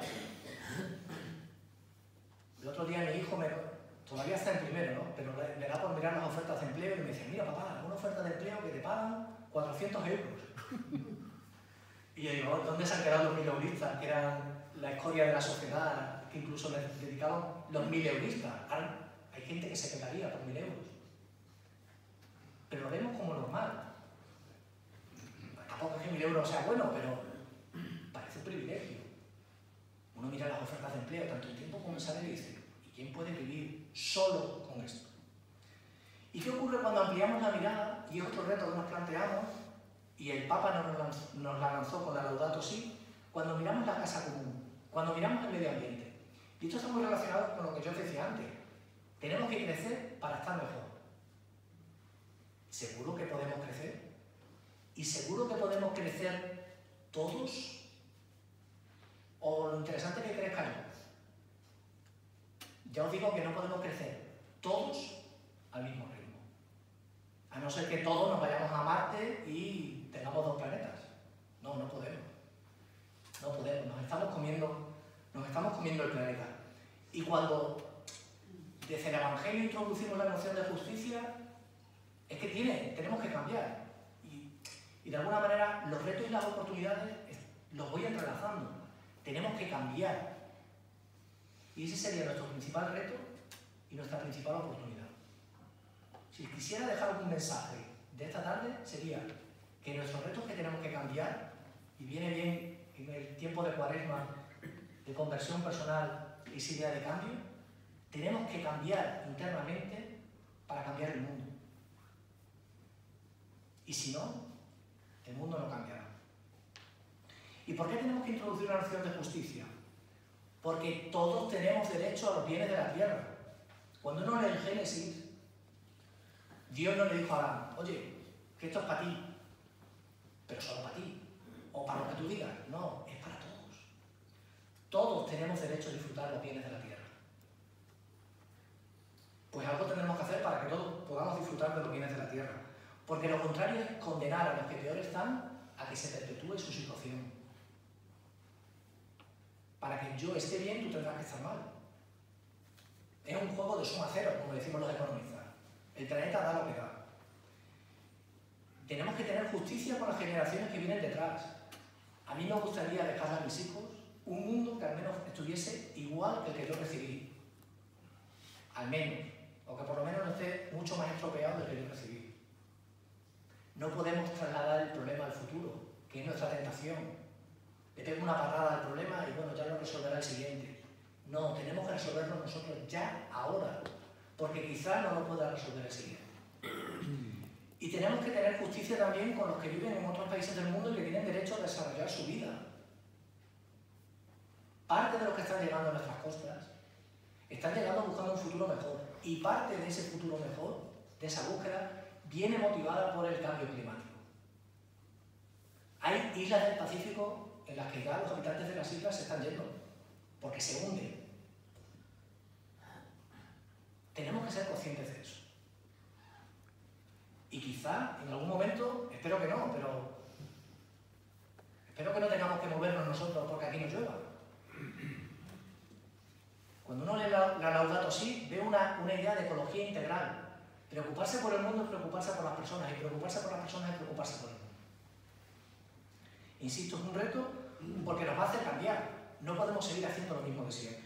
El otro día mi hijo, me, todavía está en primero, ¿no? Pero le, le da por mirar las ofertas de empleo y me dice, mira papá, una oferta de empleo que te pagan cuatrocientos euros. Y yo digo, ¿dónde se han quedado los mileuristas, que eran la escoria de la sociedad, que incluso les dedicaban los mileuristas? Ahora hay gente que se pegaría por mil euros. Pero lo vemos como normal. Tampoco es que mil euros sea bueno, pero parece un privilegio. Uno mira las ofertas de empleo, tanto el tiempo como el salario, y dice, ¿y quién puede vivir solo con esto? ¿Y qué ocurre cuando ampliamos la mirada? Y es otro reto que nos planteamos, y el Papa nos, lanzó, nos la lanzó con la Laudato Si, cuando miramos la casa común, cuando miramos el medio ambiente. Y esto está muy relacionado con lo que yo decía antes. Tenemos que crecer para estar mejor. ¿Seguro que podemos crecer? ¿Y seguro que podemos crecer todos? ¿O lo interesante es que crezca yo? Ya os digo que no podemos crecer todos al mismo ritmo. A no ser que todos nos vayamos a Marte y tengamos dos planetas. No, no podemos. No podemos. Nos estamos comiendo, nos estamos comiendo el planeta. Y cuando desde el Evangelio introducimos la noción de justicia, es que tiene, tenemos que cambiar. Y, y de alguna manera los retos y las oportunidades los voy entrelazando. Tenemos que cambiar. Y ese sería nuestro principal reto y nuestra principal oportunidad. Si quisiera dejar algún mensaje de esta tarde, sería que nuestros retos que tenemos que cambiar, y viene bien en el tiempo de Cuaresma, de conversión personal y esa idea de cambio, tenemos que cambiar internamente para cambiar el mundo. Y si no, el mundo no cambiará. ¿Y por qué tenemos que introducir una noción de justicia? Porque todos tenemos derecho a los bienes de la tierra. Cuando uno lee el Génesis, Dios no le dijo a Adán, oye, que esto es para ti, pero solo para ti, o para lo que tú digas. No, es para todos. Todos tenemos derecho a disfrutar los bienes de la tierra. Pues algo tendremos que hacer para que todos podamos disfrutar de los bienes de la tierra. Porque lo contrario es condenar a los que peor están a que se perpetúe su situación. Para que yo esté bien, tú tendrás que estar mal. Es un juego de suma cero, como decimos los economistas. El planeta da lo que da. Tenemos que tener justicia con las generaciones que vienen detrás. A mí me gustaría dejarle a mis hijos un mundo que al menos estuviese igual que el que yo recibí. Al menos. O que por lo menos no esté mucho más estropeado del que yo recibí. No podemos trasladar el problema al futuro, que es nuestra tentación. Le pego una parada al problema y bueno, ya lo resolverá el siguiente. No, tenemos que resolverlo nosotros ya, ahora, porque quizá no lo pueda resolver el siguiente. Y tenemos que tener justicia también con los que viven en otros países del mundo y que tienen derecho a desarrollar su vida. Parte de los que están llegando a nuestras costas están llegando buscando un futuro mejor. Y parte de ese futuro mejor, de esa búsqueda, viene motivada por el cambio climático. Hay islas del Pacífico en las que ya los habitantes de las islas se están yendo, porque se hunden. Tenemos que ser conscientes de eso. Y quizá, en algún momento, espero que no, pero espero que no tengamos que movernos nosotros porque aquí no llueva. Cuando uno lee la, la Laudato Si, ve una, una idea de ecología integral. Preocuparse por el mundo es preocuparse por las personas, y preocuparse por las personas es preocuparse por el mundo. Insisto, es un reto porque nos va a hacer cambiar. No podemos seguir haciendo lo mismo de siempre.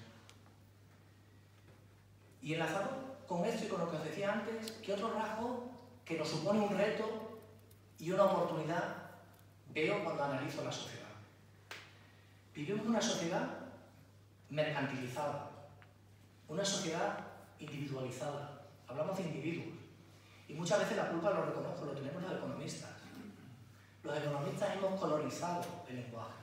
Y enlazado con esto y con lo que os decía antes, ¿qué otro rasgo que nos supone un reto y una oportunidad veo cuando analizo la sociedad? Vivimos en una sociedad mercantilizada, una sociedad individualizada. Hablamos de individuos. Y muchas veces la culpa, lo reconozco, lo tenemos los economistas. Los economistas hemos colonizado el lenguaje.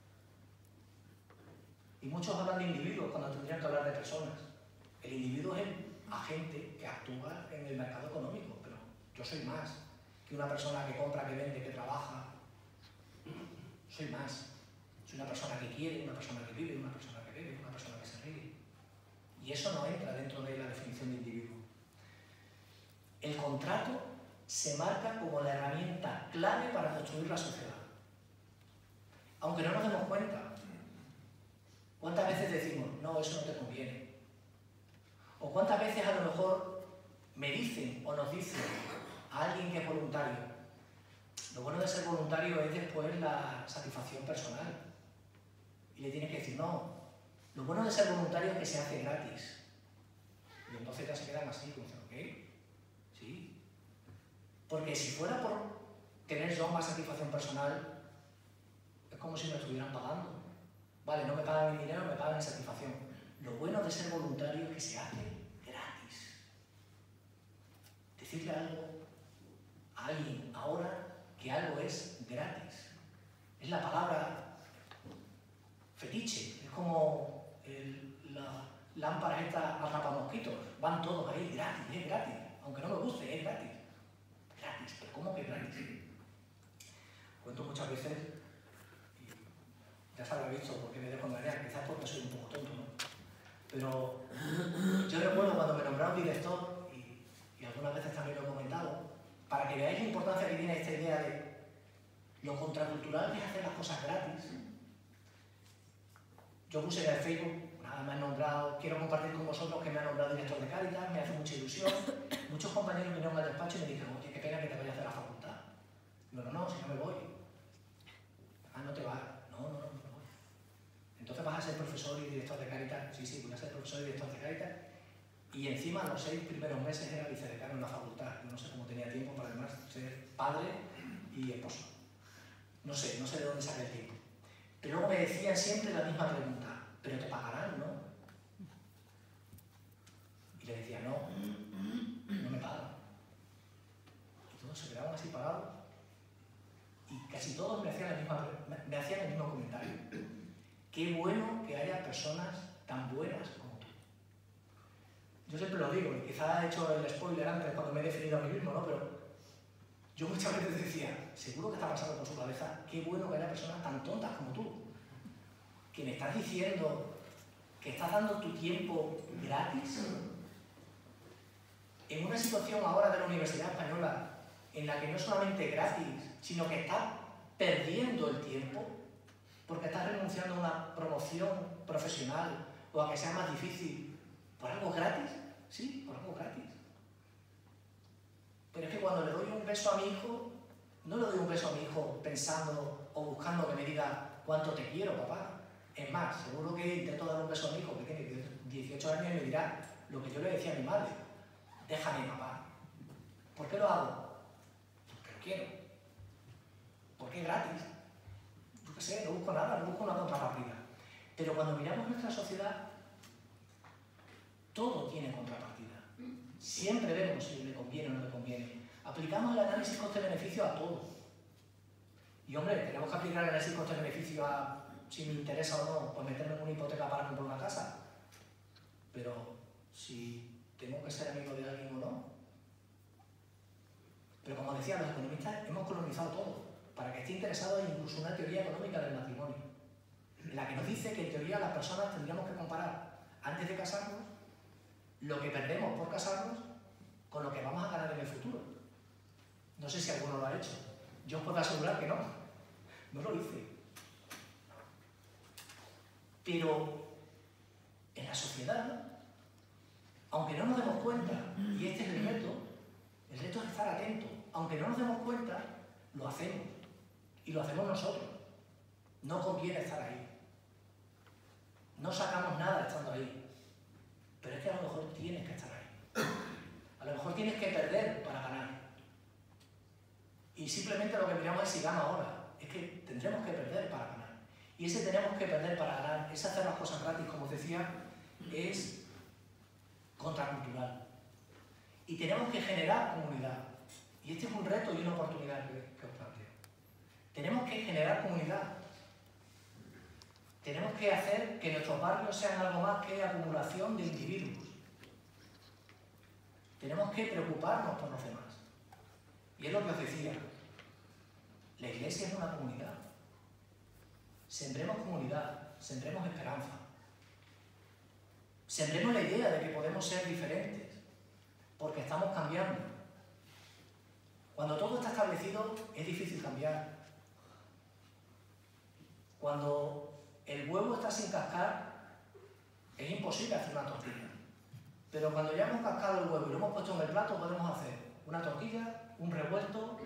Y muchos hablan de individuos cuando tendrían que hablar de personas. El individuo es el agente que actúa en el mercado económico, pero yo soy más que una persona que compra, que vende, que trabaja. Soy más. Soy una persona que quiere, una persona que vive, una persona que bebe, una persona que se ríe. Y eso no entra dentro de la definición de individuo. El contrato se marca como la herramienta clave para construir la sociedad. Aunque no nos demos cuenta. ¿Cuántas veces decimos, no, eso no te conviene? ¿O cuántas veces a lo mejor me dicen o nos dicen a alguien que es voluntario? Lo bueno de ser voluntario es después la satisfacción personal. Y le tienes que decir, no, lo bueno de ser voluntario es que se hace gratis. Y entonces ya se quedan así, como dicen, ¿ok? Sí. Porque si fuera por tener yo más satisfacción personal, es como si me estuvieran pagando. Vale, no me pagan en dinero, me pagan en satisfacción. Lo bueno de ser voluntario es que se hace gratis. Decirle algo a alguien ahora que algo es gratis. Es la palabra fetiche. Es como el, la lámpara esta atrapamosquitos. Van todos ahí gratis, es gratis. Aunque no me guste, es gratis. Gratis, pero ¿cómo que gratis? Cuento muchas veces, y ya se habrá visto porque me dejo engañar, quizás porque soy un poco tonto, ¿no? Pero yo recuerdo cuando me nombraron director, y, y algunas veces también lo he comentado, para que veáis la importancia que tiene esta idea de lo contracultural que es hacer las cosas gratis. Yo puse en el Facebook, nada, me han nombrado, quiero compartir con vosotros que me han nombrado director de Cáritas, me hace mucha ilusión. Muchos compañeros vinieron al despacho y me dijeron, oye, qué pena que te vayas de la facultad. No, no, no, si no me voy. Ah, no te vas. No, no, no, no me voy. Entonces vas a ser profesor y director de Cáritas. Sí, sí, voy a ser profesor y director de Cáritas. Y encima los seis primeros meses era vicedecano en la facultad. Yo no sé cómo tenía tiempo para además ser padre y esposo. No sé, no sé de dónde saqué el tiempo. Pero luego me decían siempre la misma pregunta, pero te pagarán, ¿no? Y le decía, no, no me pagan. Y todos se quedaban así parados. Y casi todos me hacían, la misma, me hacían el mismo comentario. Qué bueno que haya personas tan buenas como tú. Yo siempre lo digo, y quizá he hecho el spoiler antes cuando me he definido a mí mismo, ¿no? Pero Yo muchas veces decía, seguro que está pasando por su cabeza, qué bueno que haya personas tan tontas como tú, que me estás diciendo que estás dando tu tiempo gratis en una situación ahora de la Universidad Española en la que no es solamente gratis, sino que estás perdiendo el tiempo porque estás renunciando a una promoción profesional o a que sea más difícil por algo gratis. Sí, por algo gratis. Pero es que cuando le doy un beso a mi hijo, no le doy un beso a mi hijo pensando o buscando que me diga cuánto te quiero, papá. Es más, seguro que intento dar un beso a mi hijo que tiene dieciocho años y me dirá lo que yo le decía a mi madre. Déjame, papá. ¿Por qué lo hago? Porque lo quiero. Porque es gratis. Yo qué sé, no busco nada, no busco una contrapartida. Pero cuando miramos nuestra sociedad, todo tiene contrapartida. Siempre vemos si le conviene o no le conviene. Aplicamos el análisis coste-beneficio a todo. Y hombre, tenemos que aplicar el análisis coste-beneficio a si me interesa o no, pues meterme en una hipoteca para comprar una casa. Pero si tengo que ser amigo de alguien o no. Pero como decía, los economistas hemos colonizado todo para que esté interesado en incluso una teoría económica del matrimonio, en la que nos dice que en teoría las personas tendríamos que comparar antes de casarnos lo que perdemos por casarnos con lo que vamos a ganar en el futuro. No sé si alguno lo ha hecho. Yo os puedo asegurar que no. No lo hice. Pero en la sociedad, aunque no nos demos cuenta, y este es el reto, el reto es estar atento. Aunque no nos demos cuenta, lo hacemos. Y lo hacemos nosotros. No conviene estar ahí. No sacamos nada estando ahí. Pero es que a lo mejor tienes que estar ahí. A lo mejor tienes que perder para ganar. Y simplemente lo que miramos es si gana ahora. Es que tendremos que perder para ganar. Y ese tenemos que perder para ganar, ese hacer las cosas gratis, como os decía, es contracultural. Y tenemos que generar comunidad. Y este es un reto y una oportunidad que, que os planteo. Tenemos que generar comunidad. Tenemos que hacer que nuestros barrios sean algo más que acumulación de individuos. Tenemos que preocuparnos por los demás. Y es lo que os decía. La Iglesia es una comunidad. Sembremos comunidad, sembremos esperanza. Sembremos la idea de que podemos ser diferentes, porque estamos cambiando. Cuando todo está establecido, es difícil cambiar. Cuando el huevo está sin cascar, es imposible hacer una tortilla. Pero cuando ya hemos cascado el huevo y lo hemos puesto en el plato, podemos hacer una tortilla, un revuelto,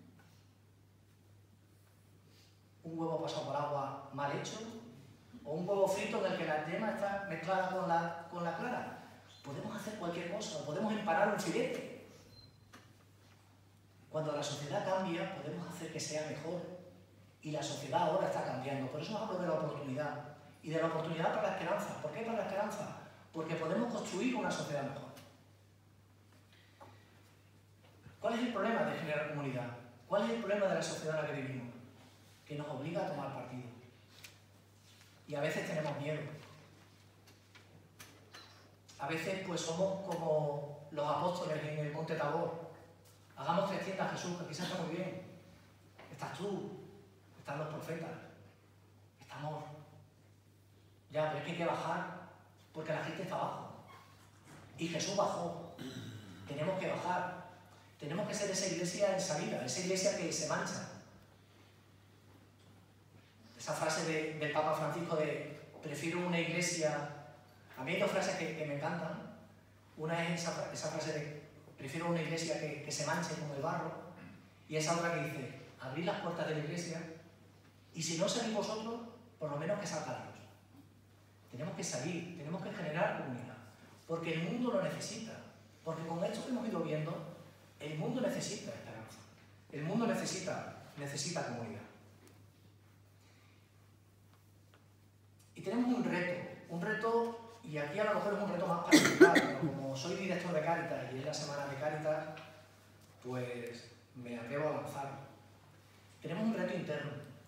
un huevo pasado por agua mal hecho, o un huevo frito en el que la yema está mezclada con la, con la clara. Podemos hacer cualquier cosa, o podemos empanar un filete. Cuando la sociedad cambia, podemos hacer que sea mejor. Y la sociedad ahora está cambiando. Por eso os hablo de la oportunidad. Y de la oportunidad para la esperanza. ¿Por qué para la esperanza? Porque podemos construir una sociedad mejor. ¿Cuál es el problema de generar comunidad? ¿Cuál es el problema de la sociedad en la que vivimos? Que nos obliga a tomar partido. Y a veces tenemos miedo. A veces pues somos como los apóstoles en el Monte Tabor. Hagamos tres tiendas, Jesús, que quizás está muy bien. Estás tú, están los profetas, estamos... Ya, pero es que hay que bajar porque la gente está abajo. Y Jesús bajó. Tenemos que bajar. Tenemos que ser esa iglesia en salida, esa iglesia que se mancha. Esa frase de, del Papa Francisco de prefiero una iglesia... A mí hay dos frases que, que me encantan. Una es esa, esa frase de prefiero una iglesia que, que se manche como el barro, y esa otra que dice abrid las puertas de la iglesia y si no salís vosotros, por lo menos que salga Dios. Tenemos que salir, tenemos que generar comunidad, porque el mundo lo necesita, porque con esto que hemos ido viendo, el mundo necesita esperanza, el mundo necesita, necesita comunidad. Y tenemos un reto, un reto, y aquí a lo mejor es un reto más particular, pero como soy director de Cáritas y es la semana de Cáritas, pues me atrevo a lanzarlo. Tenemos un reto interno,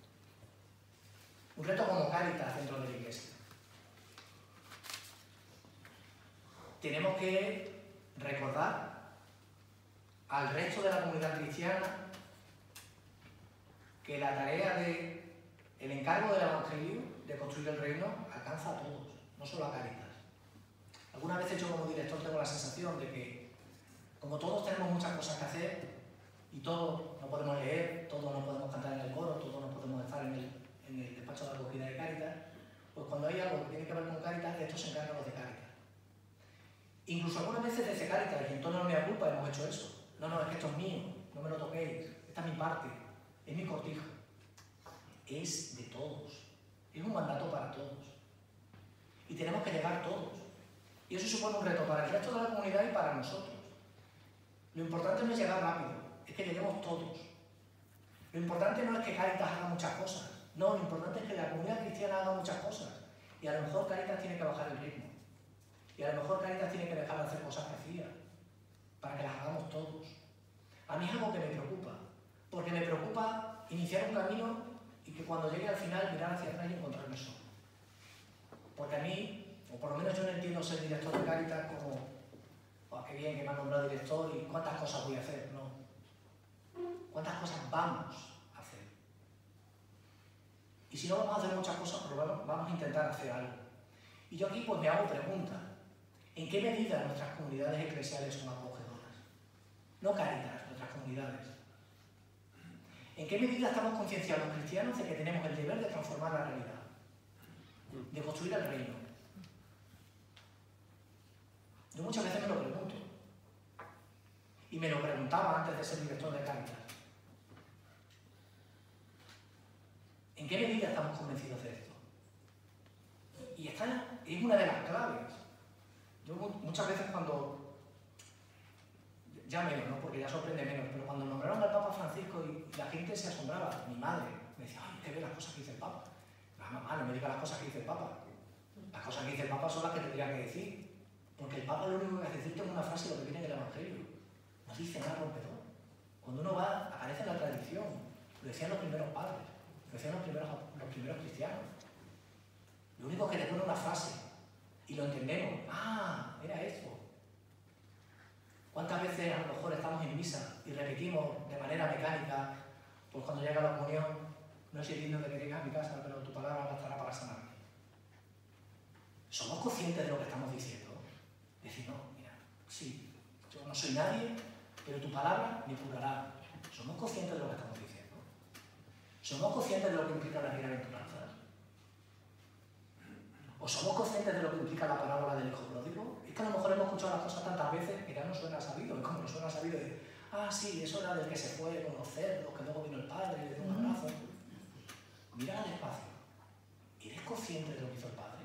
un reto como Cáritas dentro de la iglesia. Tenemos que recordar al resto de la comunidad cristiana que la tarea de, el encargo del Evangelio de construir el reino alcanza a todos, no solo a Cáritas. Algunas veces yo como director tengo la sensación de que como todos tenemos muchas cosas que hacer y todos no podemos leer, todos no podemos cantar en el coro, todos no podemos estar en el, en el despacho de acogida de Cáritas, pues cuando hay algo que tiene que ver con Cáritas, de esto se encargan los de Cáritas. Incluso algunas veces desde Cáritas, y en tono de mi culpa hemos hecho eso. No, no, es que esto es mío, no me lo toquéis, esta es mi parte, es mi cortijo. Es de todos, es un mandato para todos. Y tenemos que llegar todos. Y eso supone un reto para el resto de la comunidad y para nosotros. Lo importante no es llegar rápido, es que lleguemos todos. Lo importante no es que Cáritas haga muchas cosas, no, lo importante es que la comunidad cristiana haga muchas cosas. Y a lo mejor Cáritas tiene que bajar el ritmo. Y a lo mejor Cáritas tiene que dejar de hacer cosas que hacía, para que las hagamos todos. A mí es algo que me preocupa, porque me preocupa iniciar un camino y que cuando llegue al final mirar hacia atrás y encontrarme solo. Porque a mí, o por lo menos yo no entiendo ser director de Cáritas como, oh, qué bien que me han nombrado director y cuántas cosas voy a hacer, no. ¿Cuántas cosas vamos a hacer? Y si no vamos a hacer muchas cosas, pero vamos, vamos a intentar hacer algo. Y yo aquí pues me hago preguntas. ¿En qué medida nuestras comunidades eclesiales son acogedoras? No Cáritas, nuestras comunidades. ¿En qué medida estamos concienciados los cristianos de que tenemos el deber de transformar la realidad? De construir el reino. Yo muchas veces me lo pregunto. Y me lo preguntaba antes de ser director de Cáritas. ¿En qué medida estamos convencidos de esto? Y esta es una de las claves. Yo muchas veces cuando, ya menos, ¿no? Porque ya sorprende menos, pero cuando nombraron al Papa Francisco y la gente se asombraba, mi madre me decía, ay, que ve las cosas que dice el Papa. La mamá, no me diga las cosas que dice el Papa. Las cosas que dice el Papa son las que tendría que decir. Porque el Papa lo único que hace es decirte en una frase lo que viene del Evangelio. No dice nada rompedor. Cuando uno va, aparece en la tradición. Lo decían los primeros padres, lo decían los primeros, los primeros cristianos. Lo único es que te pone una frase. Y lo entendemos. Ah, era esto. ¿Cuántas veces a lo mejor estamos en misa y repetimos de manera mecánica, pues cuando llega la comunión, no estoy diciendo que llegas a mi casa, pero tu palabra bastará para sanarme? ¿Somos conscientes de lo que estamos diciendo? Decir, no, mira, sí, yo no soy nadie, pero tu palabra me curará. ¿Somos conscientes de lo que estamos diciendo? ¿Somos conscientes de lo que implica las bienaventuranzas? ¿O somos conscientes de lo que implica la parábola del hijo pródigo? Es que a lo mejor hemos escuchado las cosas tantas veces que ya no suena sabido. Es como no suena sabido de, ah, sí, eso era del que se fue con los cerdos, que luego vino el padre y le dio un abrazo. Mira despacio. ¿Eres consciente de lo que hizo el padre?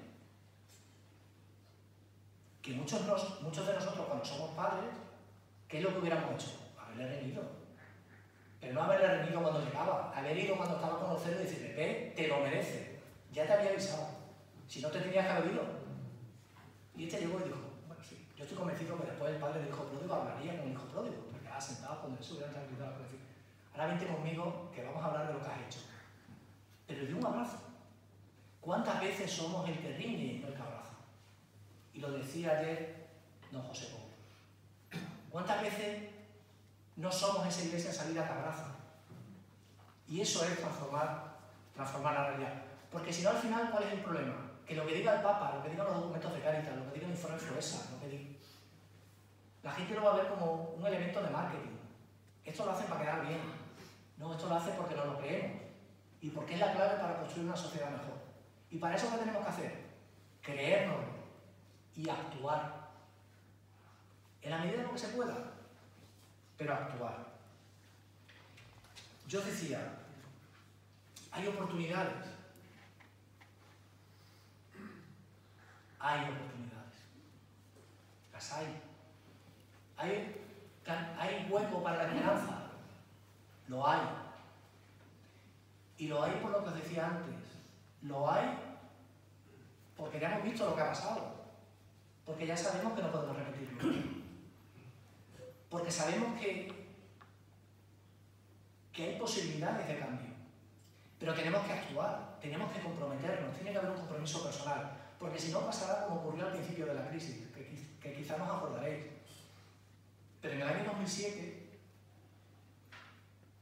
Que muchos, nos, muchos de nosotros, cuando somos padres, ¿qué es lo que hubiéramos hecho? Haberle reñido. Pero no haberle reñido cuando llegaba, haber ido cuando estaba con los cerdos y decirle, ve, te lo mereces. Ya te había avisado. Si no te tenías que haber ido. Y este llegó y dijo, bueno, sí, yo estoy convencido que después el padre del hijo pródigo hablaría con el hijo pródigo, porque estaba sentado cuando él se hubiera tranquilizado con decir, ahora vente conmigo que vamos a hablar de lo que has hecho. Pero dio un abrazo. ¿Cuántas veces somos el que riñe y no el que abraza? Y lo decía ayer don José Pablo. ¿Cuántas veces no somos esa iglesia salida que abraza? Y eso es transformar, transformar la realidad. Porque si no, al final, ¿cuál es el problema? Que lo que diga el Papa, lo que digan los documentos de Cáritas, lo que diga el informe Foesa, lo que diga, la gente lo va a ver como un elemento de marketing. Esto lo hacen para quedar bien. No, esto lo hacen porque no lo creemos. Y porque es la clave para construir una sociedad mejor. Y para eso, ¿qué tenemos que hacer? Creérnoslo y actuar. En la medida de lo que se pueda, pero actuar. Yo decía, hay oportunidades. Hay oportunidades. Las hay. Hay, hay hueco para la esperanza. Lo hay. Y lo hay por lo que os decía antes. Lo hay porque ya hemos visto lo que ha pasado. Porque ya sabemos que no podemos repetirlo. Porque sabemos que, que hay posibilidades de cambio. Pero tenemos que actuar, tenemos que comprometernos, tiene que haber un compromiso personal. Porque si no pasará como ocurrió al principio de la crisis, que, que quizá nos acordaréis. Pero en el año dos mil siete,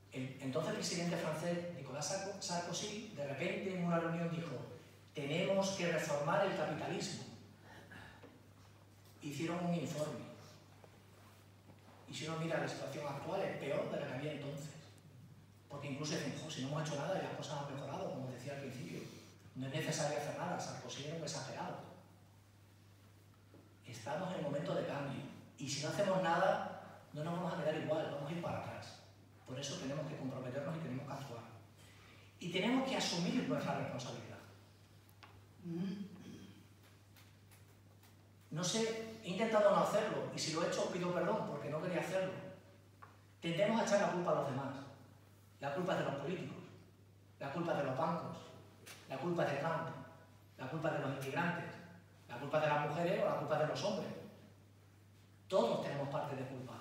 El entonces presidente francés Nicolas Sarkozy, de repente en una reunión dijo: tenemos que reformar el capitalismo. Hicieron un informe. Y si uno mira la situación actual, es peor de la que había entonces. Porque incluso dicen: oh, si no hemos hecho nada y las cosas han mejorado, como decía al principio. No es necesario hacer nada, Sarkozy era un exagerado. Estamos en el momento de cambio. Y si no hacemos nada, no nos vamos a quedar igual, vamos a ir para atrás. Por eso tenemos que comprometernos y tenemos que actuar. Y tenemos que asumir nuestra responsabilidad. No sé, he intentado no hacerlo, y si lo he hecho pido perdón porque no quería hacerlo. Tendemos a echar la culpa a los demás. La culpa es de los políticos, la culpa es de los bancos, la culpa es de Trump, la culpa es de los inmigrantes, la culpa es de las mujeres o la culpa es de los hombres. Todos tenemos parte de culpa.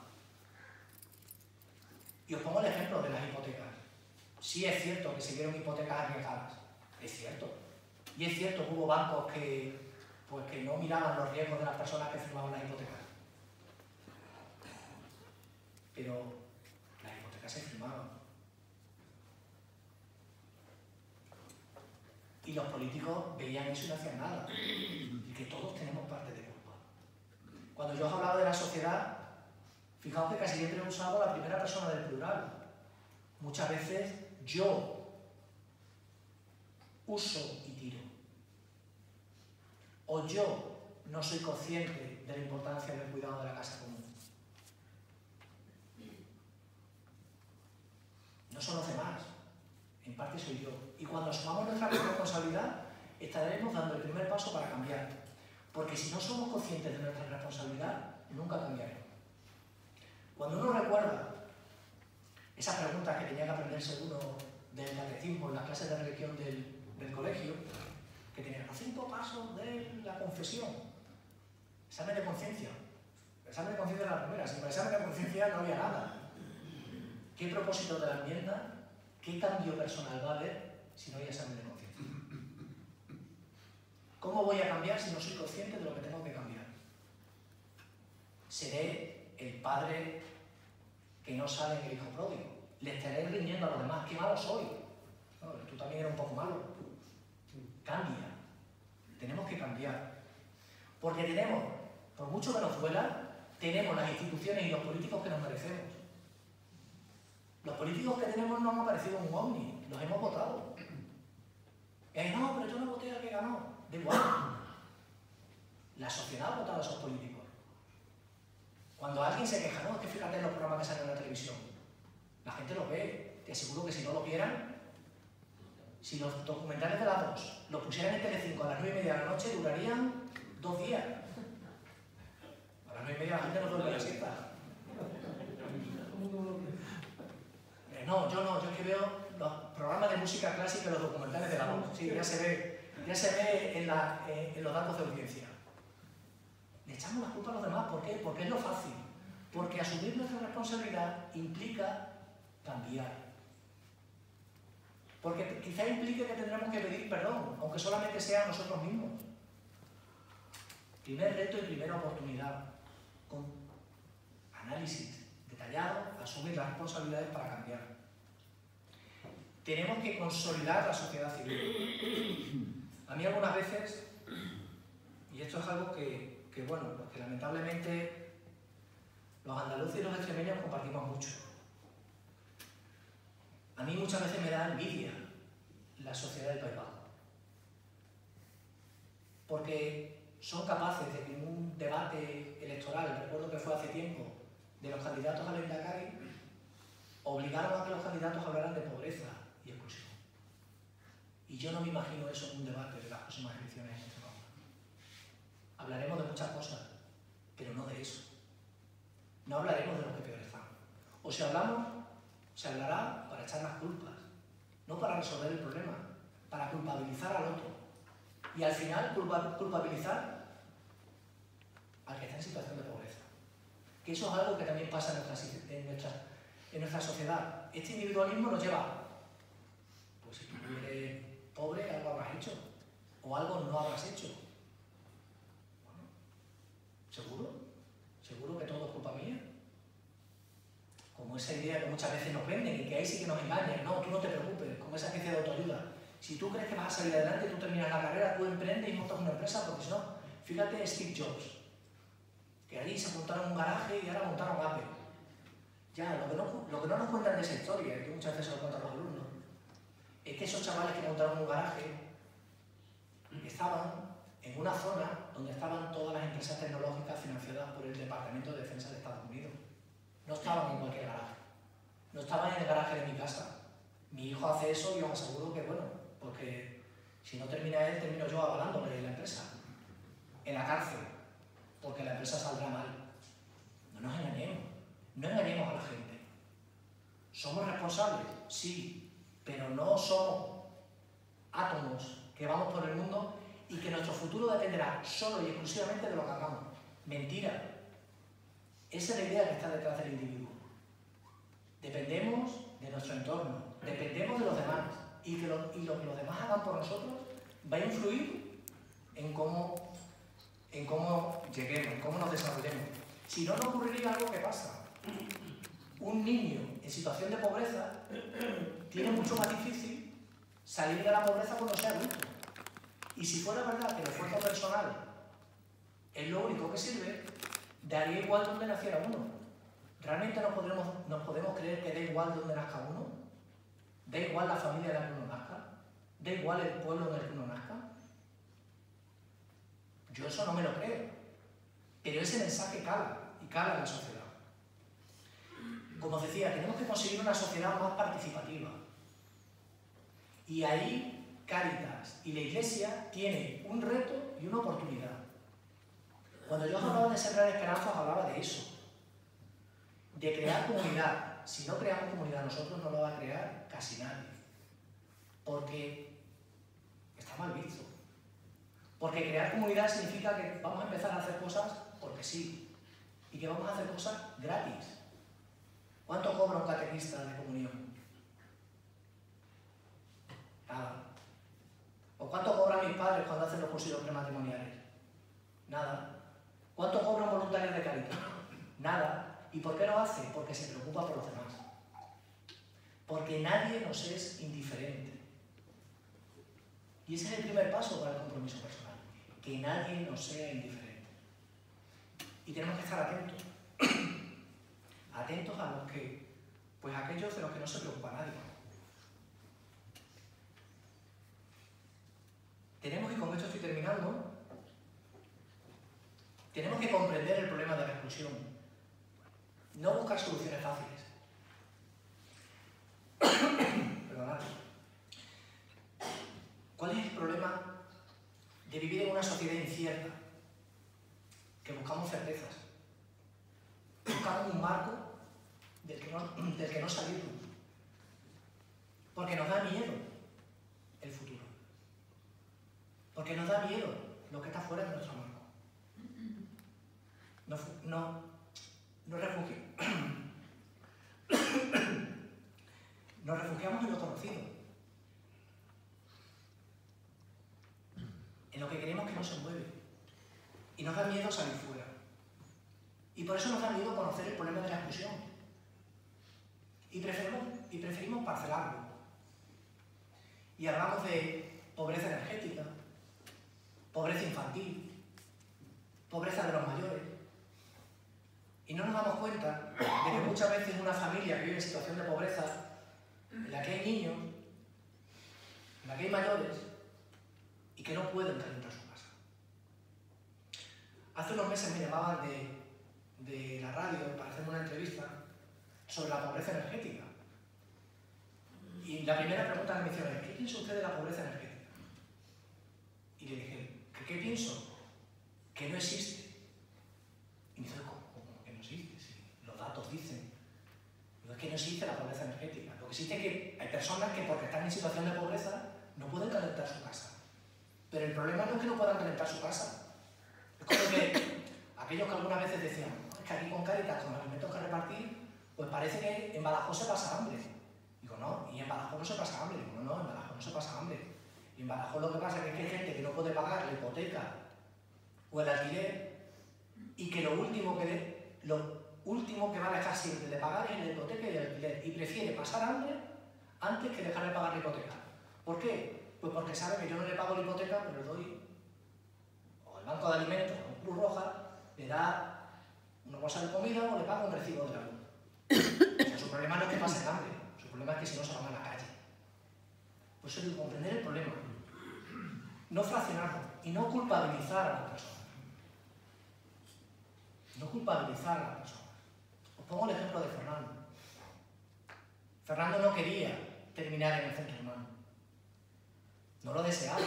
Y os pongo el ejemplo de las hipotecas. Sí es cierto que se dieron hipotecas arriesgadas, es cierto. Y es cierto que hubo bancos que, pues, que no miraban los riesgos de las personas que firmaban las hipotecas. Pero las hipotecas se firmaban. Y los políticos veían eso y no hacían nada. Y que todos tenemos parte de culpa. Cuando yo os hablaba de la sociedad, fijaos que casi siempre he usado la primera persona del plural. Muchas veces yo uso y tiro. O yo no soy consciente de la importancia del cuidado de la casa común. No son los demás, en parte soy yo. Y cuando asumamos nuestra responsabilidad, estaremos dando el primer paso para cambiar. Porque si no somos conscientes de nuestra responsabilidad, nunca cambiaremos. Cuando uno recuerda esa pregunta que tenía que aprenderse uno del catecismo en las clases de religión del, del colegio, que tenía los cinco pasos de la confesión, examen de conciencia. El examen de conciencia era la primera, sin el examen de conciencia no había nada. ¿Qué propósito de la enmienda? ¿Qué cambio personal va a haber si no hay examen de conciencia? ¿Cómo voy a cambiar si no soy consciente de lo que tengo que cambiar? Seré el padre que no sale en el hijo pródigo. Le estaré rindiendo a los demás. ¡Qué malo soy! No, tú también eres un poco malo. Cambia. Tenemos que cambiar. Porque tenemos, por mucho que nos duela, tenemos las instituciones y los políticos que nos merecemos. Los políticos que tenemos no han aparecido en un ovni, los hemos votado. Y ahí, no, pero yo no voté al que ganó. Da igual. La sociedad ha votado a esos políticos. Cuando alguien se queja, no, es que fíjate en los programas que salen en la televisión. La gente los ve. Te aseguro que si no lo vieran, si los documentales de las dos los pusieran en Telecinco a las nueve y media de la noche, durarían dos días. A las nueve y media la gente no duerme la siesta. No, yo no, yo es que veo los programas de música clásica y los documentales de la voz. Sí, ya se ve, ya se ve en, la, eh, en los datos de audiencia. Le echamos la culpa a los demás, ¿por qué? Porque es lo fácil. Porque asumir nuestra responsabilidad implica cambiar. Porque quizá implique que tendremos que pedir perdón, aunque solamente sea a nosotros mismos. Primer reto y primera oportunidad, con análisis detallado, asumir las responsabilidades para cambiar. Tenemos que consolidar la sociedad civil. A mí algunas veces, y esto es algo que, que bueno, pues que lamentablemente los andaluces y los extremeños compartimos mucho. A mí muchas veces me da envidia la sociedad del País Vasco. Porque son capaces de que en un debate electoral, recuerdo que fue hace tiempo, de los candidatos al Endacari, obligaron a que los candidatos hablaran de pobreza y exclusión. Y yo no me imagino eso en un debate de las próximas elecciones en este país. Hablaremos de muchas cosas, pero no de eso. No hablaremos de los que peor están. O si hablamos, se hablará para echar las culpas, no para resolver el problema, para culpabilizar al otro. Y al final culpabilizar al que está en situación de pobreza. Que eso es algo que también pasa en nuestra, en nuestra, en nuestra sociedad. Este individualismo nos lleva, pues si tú eres pobre, algo habrás hecho, o algo no habrás hecho. Bueno, ¿seguro? ¿Seguro que todo es culpa mía? Como esa idea que muchas veces nos venden y que ahí sí que nos engañan. No, tú no te preocupes, con esa especie de autoayuda. Si tú crees que vas a salir adelante, tú terminas la carrera, tú emprendes y montas una empresa, porque si no, fíjate Steve Jobs, que allí se montaron un garaje y ahora montaron Apple. Ya, lo que no, lo que no nos cuentan de esa historia, que muchas veces se lo cuentan los alumnos, es que esos chavales que montaron un garaje estaban en una zona donde estaban todas las empresas tecnológicas financiadas por el Departamento de Defensa de Estados Unidos. No estaban en cualquier garaje. No estaban en el garaje de mi casa. Mi hijo hace eso y os aseguro que, bueno, porque si no termina él, termino yo avalándole la empresa. En la cárcel. Porque la empresa saldrá mal. No nos engañemos. No engañemos a la gente. ¿Somos responsables? Sí. Pero no somos átomos que vamos por el mundo y que nuestro futuro dependerá solo y exclusivamente de lo que hagamos. Mentira. Esa es la idea que está detrás del individuo. Dependemos de nuestro entorno, dependemos de los demás y, que lo, y lo que los demás hagan por nosotros va a influir en cómo, en cómo lleguemos, en cómo nos desarrollemos. Si no, no ocurriría algo que pasa. Un niño en situación de pobreza tiene mucho más difícil salir de la pobreza cuando sea adulto. Y si fuera verdad que el esfuerzo personal es lo único que sirve, daría igual donde naciera uno. ¿Realmente nos, podremos, nos podemos creer que da igual donde nazca uno? ¿Da igual la familia en la que uno nazca? ¿Da igual el pueblo en el que uno nazca? Yo eso no me lo creo. Pero ese mensaje cala, y cala en la sociedad. Como os decía, tenemos que conseguir una sociedad más participativa. Y ahí Cáritas y la Iglesia tienen un reto y una oportunidad. Cuando yo hablaba de sembrar esperanzas, hablaba de eso. De crear comunidad. Si no creamos comunidad nosotros, no lo va a crear casi nadie. Porque está mal visto. Porque crear comunidad significa que vamos a empezar a hacer cosas porque sí. Y que vamos a hacer cosas gratis. ¿Cuánto cobra un catequista de comunión? Nada. ¿O cuánto cobran mis padres cuando hacen los cursillos prematrimoniales? Nada. ¿Cuánto cobran voluntarios de Cáritas? Nada. ¿Y por qué lo hace? Porque se preocupa por los demás. Porque nadie nos es indiferente. Y ese es el primer paso para el compromiso personal. Que nadie nos sea indiferente. Y tenemos que estar atentos. Atentos a los que, pues aquellos de los que no se preocupa nadie. Tenemos, y con esto estoy terminando, tenemos que comprender el problema de la exclusión. No buscar soluciones fáciles. Perdonad. ¿Cuál es el problema de vivir en una sociedad incierta? Que buscamos certezas. Buscamos un marco del que no, del que no salirnos. Porque nos da miedo el futuro. Porque nos da miedo lo que está fuera de nuestro marco. No, no, no refugi... Nos refugiamos en lo conocido. En lo que queremos que no se mueve. Y nos da miedo salir fuera. Y por eso nos da miedo conocer el problema de la exclusión. Y preferimos, y preferimos parcelarlo. Y hablamos de pobreza energética, pobreza infantil, pobreza de los mayores. Y no nos damos cuenta de que muchas veces una familia que vive en situación de pobreza, en la que hay niños, en la que hay mayores, y que no pueden calentar su casa. Hace unos meses me llamaban de, de la radio para hacerme una entrevista sobre la pobreza energética. Y la primera pregunta que me hicieron es: ¿qué piensa usted de la pobreza energética? Y le dije: ¿qué, qué pienso? Que no existe. Y me dice: ¿cómo, cómo que no existe? Si los datos dicen. No es que no existe la pobreza energética. Lo que existe es que hay personas que, porque están en situación de pobreza, no pueden calentar su casa. Pero el problema no es que no puedan calentar su casa. Es como que aquellos que algunas veces decían: es que aquí con Cáritas, con los alimentos que repartir, pues parece que en Badajoz se pasa hambre. Digo: no, y en Badajoz no se pasa hambre. Digo: no, no, en Badajoz no se pasa hambre. Y en Badajoz lo que pasa es que hay gente que no puede pagar la hipoteca o el alquiler, y que lo último que, de, lo último que va a dejar siempre de pagar es la hipoteca y el alquiler, y prefiere pasar hambre antes que dejar de pagar la hipoteca. ¿Por qué? Pues porque sabe que yo no le pago la hipoteca, pero le doy, o el banco de alimentos, o Cruz Roja, le da una bolsa de comida o le paga un recibo de la luz. O sea, su problema no es que pasen hambre, su problema es que si no se van a la calle. Por eso digo, comprender el problema, no fraccionarlo y no culpabilizar a la persona. No culpabilizar a la persona. Os pongo el ejemplo de Fernando. Fernando no quería terminar en el centro humano. No lo deseaba.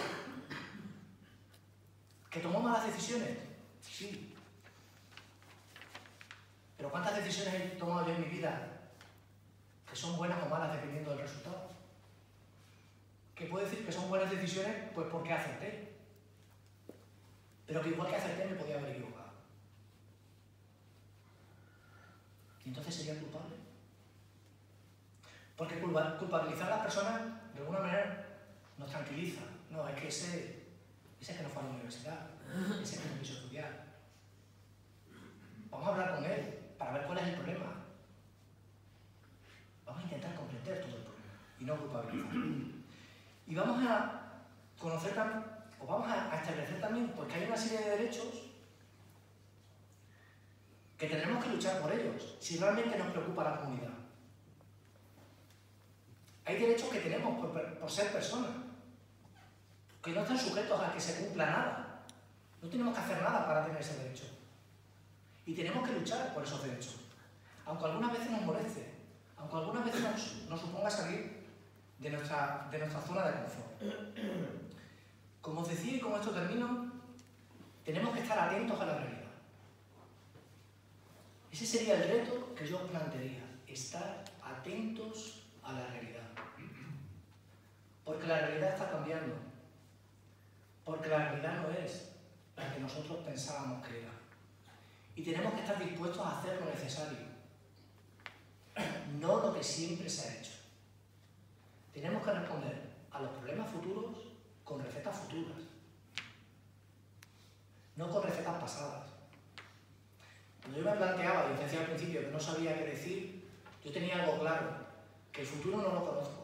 ¿Que tomó malas decisiones? Sí. Pero ¿cuántas decisiones he tomado yo en mi vida que son buenas o malas dependiendo del resultado? ¿Qué puedo decir que son buenas decisiones? Pues porque acerté. Pero que igual que acerté me podía haber equivocado. ¿Y entonces sería culpable? Porque culpabilizar a las personas, de alguna manera, nos tranquiliza. No, es que ese, ese que no fue a la universidad, ese que no quiso estudiar. Vamos a hablar con él para ver cuál es el problema. Vamos a intentar comprender todo el problema y no culpabilizar. Y vamos a conocer también, o vamos a establecer también, porque hay una serie de derechos que tendremos que luchar por ellos, si realmente nos preocupa la comunidad. Hay derechos que tenemos por, por ser personas, que no están sujetos a que se cumpla nada. No tenemos que hacer nada para tener ese derecho. Y tenemos que luchar por esos derechos. Aunque algunas veces nos moleste, aunque algunas veces nos, nos suponga salir de nuestra, de nuestra zona de confort. Como os decía, y con esto termino, tenemos que estar atentos a la realidad. Ese sería el reto que yo os plantearía, estar atentos a la realidad. Porque la realidad está cambiando. Porque la realidad no es la que nosotros pensábamos que era. Y tenemos que estar dispuestos a hacer lo necesario, no lo que siempre se ha hecho. Tenemos que responder a los problemas futuros con recetas futuras, no con recetas pasadas. Cuando yo me planteaba, y os decía al principio que no sabía qué decir, yo tenía algo claro, que el futuro no lo conozco.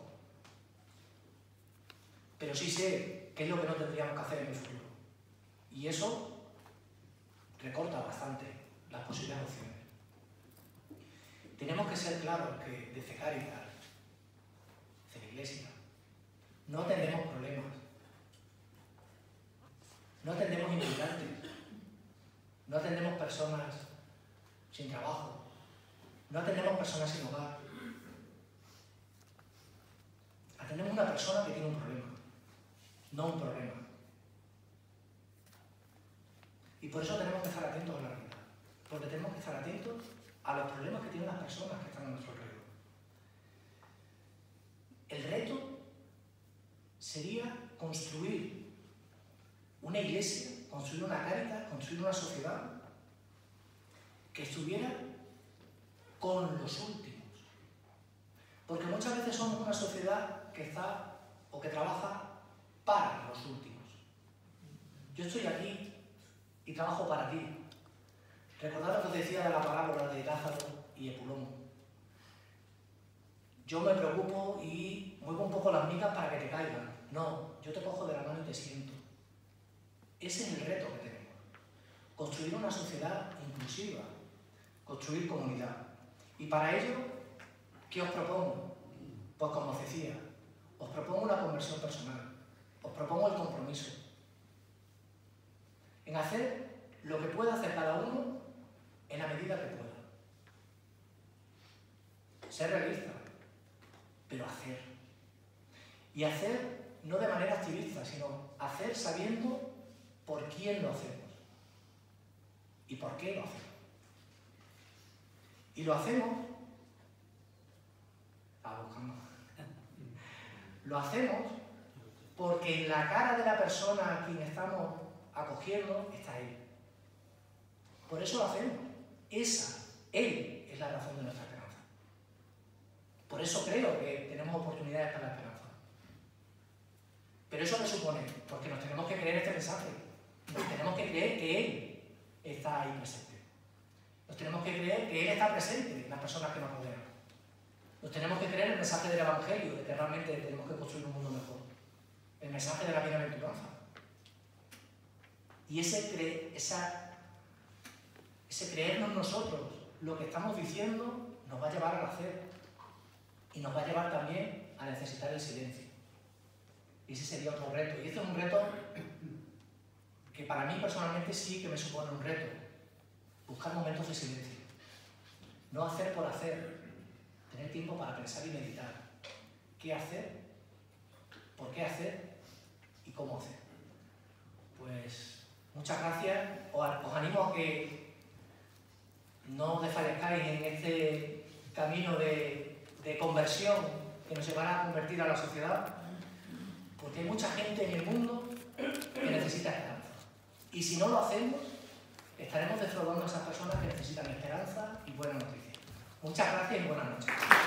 Pero sí sé qué es lo que no tendríamos que hacer en el futuro. Y eso recorta bastante las posibles opciones. Tenemos que ser claros que desde Cáritas, desde la Iglesia, no atendemos problemas, no atendemos inmigrantes, no atendemos personas sin trabajo, no atendemos personas sin hogar. Atendemos a una persona que tiene un problema, no un problema. Y por eso tenemos que estar atentos a la realidad, porque tenemos que estar atentos a los problemas que tienen las personas que están a nuestro alrededor. El reto sería construir una iglesia, construir una Cáritas, construir una sociedad que estuviera con los últimos. Porque muchas veces somos una sociedad que está o que trabaja para los últimos. Yo estoy aquí y trabajo para ti. Recordad lo que os decía de la parábola de Lázaro y Epulón. Yo me preocupo y muevo un poco las migas para que te caigan. No, yo te cojo de la mano y te siento. Ese es el reto que tenemos. Construir una sociedad inclusiva, construir comunidad. Y para ello, ¿qué os propongo? Pues como os decía, os propongo una conversión personal, os propongo el compromiso en hacer lo que pueda hacer cada uno en la medida que pueda. Ser realista, pero hacer. Y hacer no de manera activista, sino hacer sabiendo por quién lo hacemos y por qué lo hacemos. Y lo hacemos, ah, buscando. Lo hacemos porque en la cara de la persona a quien estamos acogiendo está Él. Por eso lo hacemos. Esa, Él, es la razón de nuestra esperanza. Por eso creo que tenemos oportunidades para la esperanza. Pero eso me supone, porque nos tenemos que creer este mensaje. Nos tenemos que creer que Él está ahí presente. Nos tenemos que creer que Él está presente en las personas que nos rodean. Nos tenemos que creer el mensaje del Evangelio, de que realmente tenemos que construir un mundo mejor. El mensaje de la bienaventuranza. Y ese, cre esa, ese creernos nosotros lo que estamos diciendo nos va a llevar al hacer. Y nos va a llevar también a necesitar el silencio. Y ese sería otro reto. Y este es un reto que para mí personalmente sí que me supone un reto. Buscar momentos de silencio. No hacer por hacer. Tener tiempo para pensar y meditar. ¿Qué hacer? ¿Por qué hacer? ¿Y cómo hacer? Pues muchas gracias. Os, os animo a que no desfallezcáis en este camino de, de conversión que nos llevará a convertir a la sociedad, porque hay mucha gente en el mundo que necesita esperanza. Y si no lo hacemos, estaremos defraudando a esas personas que necesitan esperanza y buenas noticias. Muchas gracias y buenas noches.